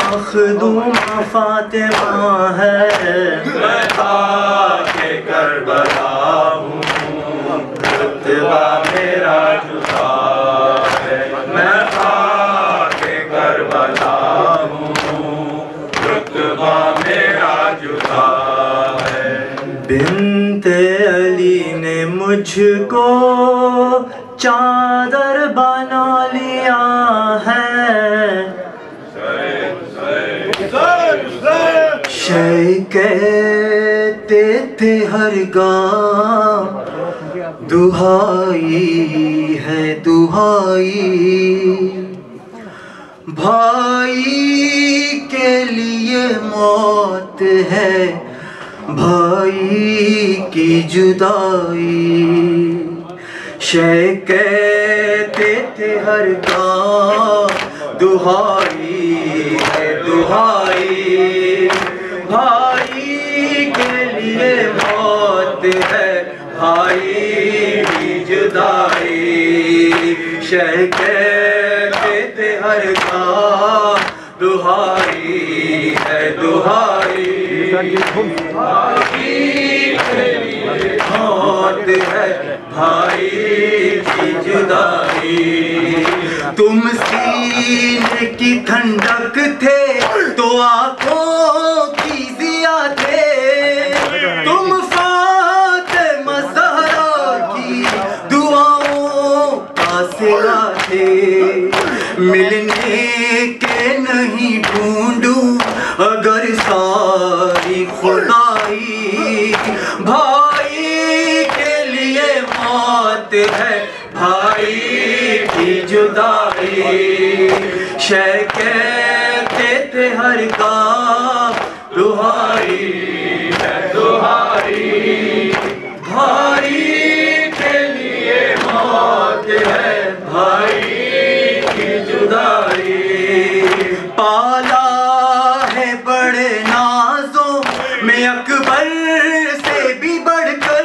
مخدوم فاطمہ ہے۔ میں خاک کربلا ہوں، رتبہ میرا جدا ہے۔ میں خاک کربلا ہوں، رتبہ میرا جدا ہے۔ بنت علی نے مجھ کو چادر بنا لیا ہے، شے کہتے تھے ہرگاہ دہائی ہے دہائی، بھائی کے لیے موت ہے بھائی کی جدائی، شے کہتے تھے ہرگاہ دہائی ہے دہائی، بھائی کے لیے موت ہے بھائی کی جدائی، شے کہتے تھے ہرگاہ دہائی ہے دہائی، بھائی کے لیے موت ہے بھائی کی جدائی، تم سینے کی ٹھنڈک تھے تو آنکھوں ملنے کے نہیں ڈھونڈوں اگر ساری خدائی، بھائی کے لیے موت ہے بھائی کی جدائی، شے کہتے تھے ہر کام دہائی ہے دہائی، بھائی کے لیے موت ہے بھائی کی جدائی، پالا ہے بڑے نازوں میں اکبر سے بھی بڑھ کر،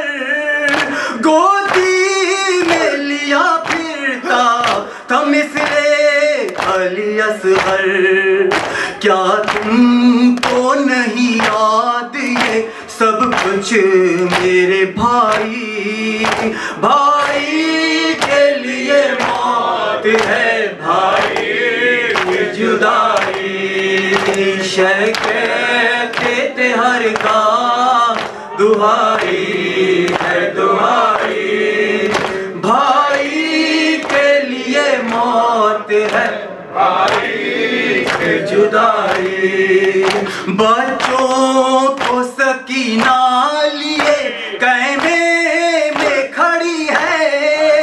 گودی میں لیا پھرتا تھا مثل علی اصغر، کیا تم کو نہیں یاد یہ سب کچھ میرے بھائی، بھائی کے لیے موت ہے بھائی کی جدائی، شے کہتے تھے ہر کام دہائی ہے دہائی، بھائی کے لیے موت ہے بھائی کی جدائی، بچوں کو سکینہ لیے خیمے میں کھڑی ہے،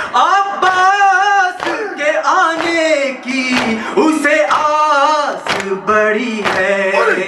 عباس کے آنے کی اسے آس بڑی ہے،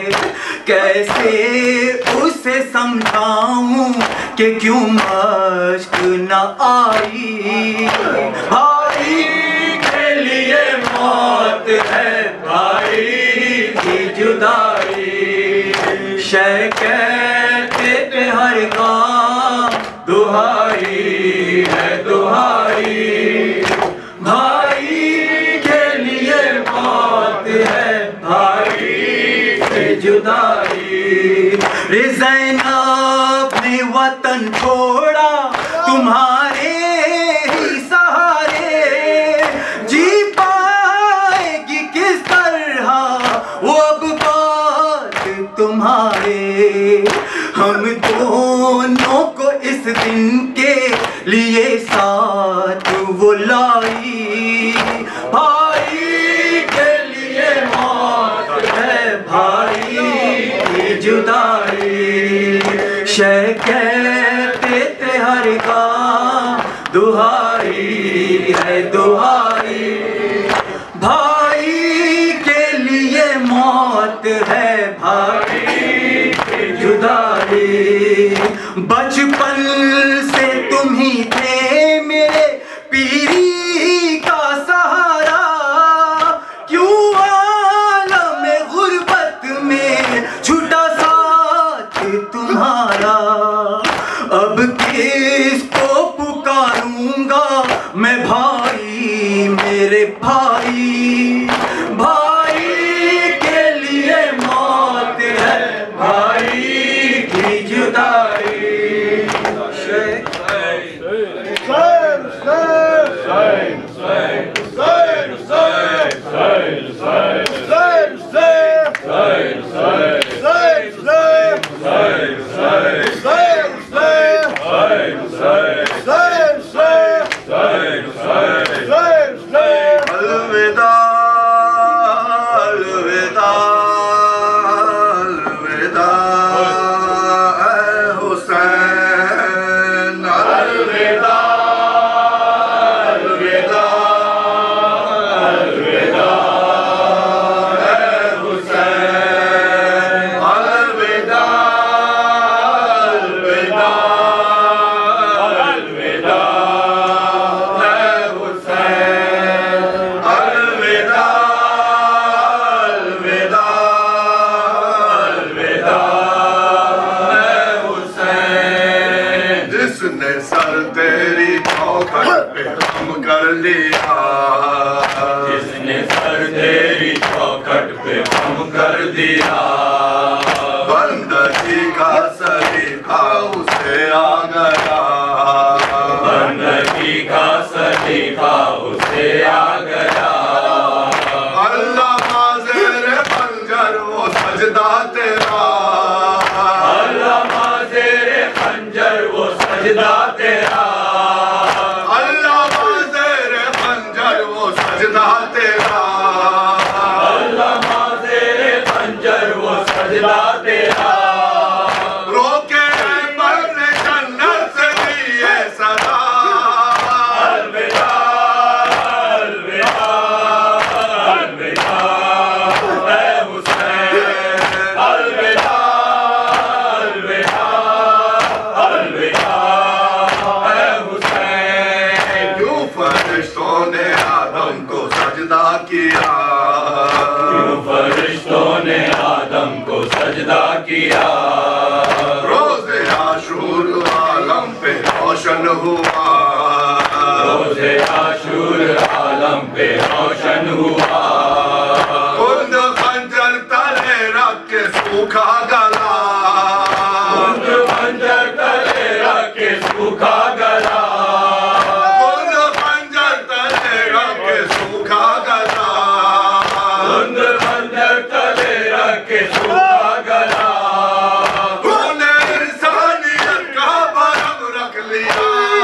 کیسے اسے سمجھاؤں کہ کیوں مشق نہ آئی، بھائی کے لیے موت ہے بھائی کی جدائی، شے کہتے تھے ہر کام دہائی ہے دہائی، بھائی کے لیے موت ہے بھائی کی جدائی، زینب نے وطن چھوڑا تمہارے ہی سہارے، جی پائے گی کس طرح وہ اب بات تمہارے، ہم دونوں کو اس دن کے لیے ساتھ وہ لائی، بھائی کے لیے موت ہے بھائی کی جدائی، شے کہتے تھے ہر کام دہائی ہے دہائی، بھائی کے لیے موت ہے بھائی کی جدائی، بچپن سے تم ہی تھے میرے پیری کا سہارا، کیوں عالم غربت میں چھوٹا ساتھ تمہارا، اب کس کو پکاروں گا میں بھائی میرے بھائی، بھائی کے لیے موت ہے بھائی کی جدائی، بندگی کا سلیقہ اسے آ گیا، بندگی کا سلیقہ اسے آ گیا، اللہ مازیر خنجر وہ سجدہ تیرا، اللہ مازیر خنجر وہ سجدہ تیرا، اللہ مازیر خنجر وہ سجدہ تیرا، ہوا روز عاشور عالم پہ روشن ہوا خود خنجر تلے رکھ کے سوکھا گلا خود خنجر تلے رکھ کے سوکھا گلا خود خنجر تلے رکھ کے سوکھا گلا خود خنجر تلے رکھ کے سوکھا گلا انہیں انسانیت کا برم رکھ لیا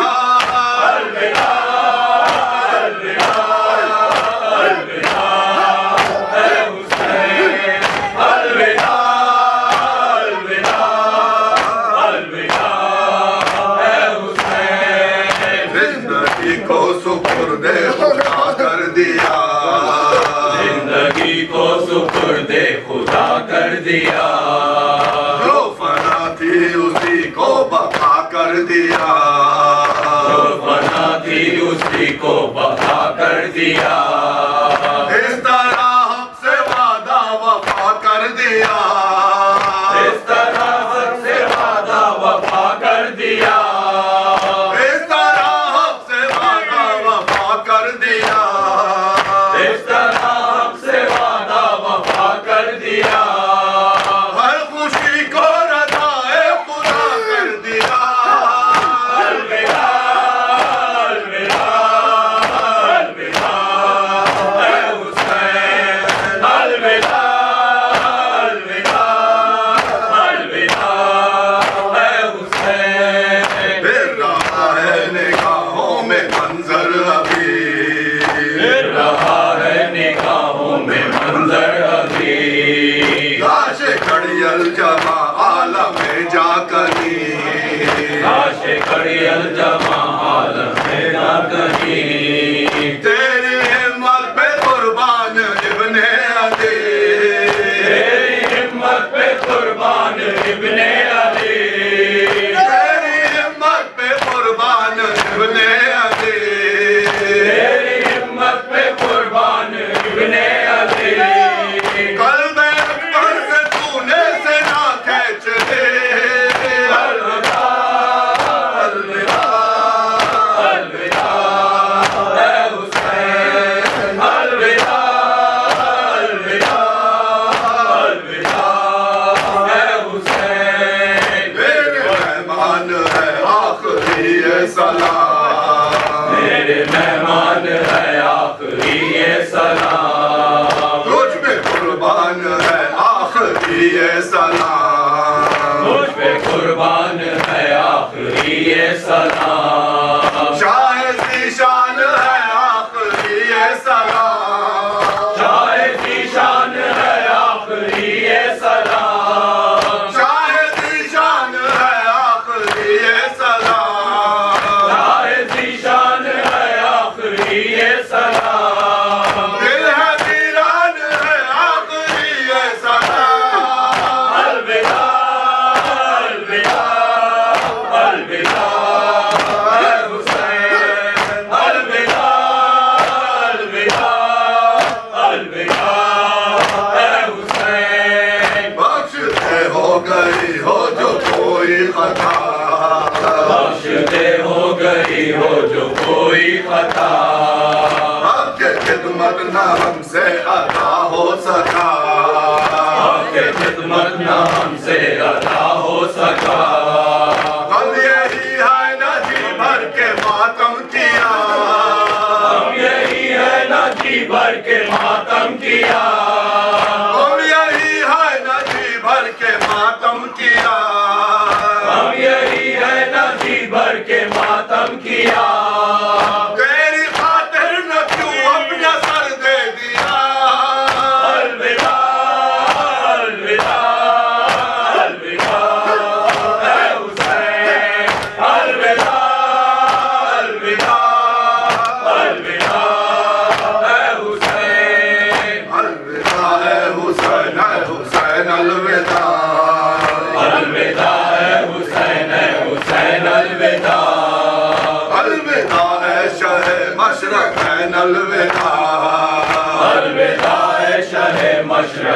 زندگی کو سپرد خدا کر دیا جو فنا تھی اسی کو بقا کر دیا جو فنا تھی اسی کو بقا کر دیا اس طرح حق سے وعدہ وفا کر دیا اس طرح حق سے وعدہ وفا کر دیا اس طرح حق سے وعدہ وفا کر دیا اس طرح حق سے وعدہ وفا کر دیا ہر خوشی کو رضائے خدا کر دیا الوداع الوداع الوداع اے حسین الوداع الوداع الوداع اے حسین پھر رہا ہے نگاہوں میں منظر ابھی پھر رہا ہے نگاہوں میں منظر ابھی لاش کھڑی الجمع عالم میں جا کری لاش کھڑی الجمع عالم میں جا کری تیری ہمت پہ قربان ابن علی تیری ہمت پہ قربان ابن علی تیری ہمت پہ قربان ابن علی تیری ہمت پہ قربان ابن علی قلب اکبر سے تو نے سنا کھینچ دے الوداع الوداع الوداع اے حسین الوداع الوداع الوداع اے حسین میرے مہمان ہے آخری سلام میرے مہمان ہے آخری سلام تجھ پہ قربان ہے آخری سلام تجھ پہ قربان ہے آخری سلام شاہ ذیشان ہے آخری سلام شاہ ذیشان ہے آخری سلام شاہ ذیشان ہے آخری سلام شاہ ذیشان ہے آخری سلام دل ہے ویران ہے آخری سلام الوداع الوداع الوداع اے حسین الوداع الوداع الوداع اے حسین بخش دے ہو گئی ہو جو کوئی خطا بخش دے ہو گئی ہو جو کوئی خطا آپ کے خدمت نہ ہم سے ادا ہو سکا آپ کے خدمت نہ ہم سے ادا ہو سکا ہم یہی ہے نہ جی بھر کے ماتم کیا ہم یہی ہے نہ جی بھر کے ماتم کیا ہم یہی ہے نہ جی بھر کے ماتم کیا ہم یہی ہے نہ جی بھر کے ماتم کیا تیری خاطر نہ کیوں اپنا سر دے دیا الوداع الوداع الوداع اے حسین الوداع الوداع الوداع اے حسین الوداع اے حسین اے حسین الوداع الوداع اے حسین اے حسین الوداع الوداع اے شہ مشرق الوداع الوداع اے شہ مشرق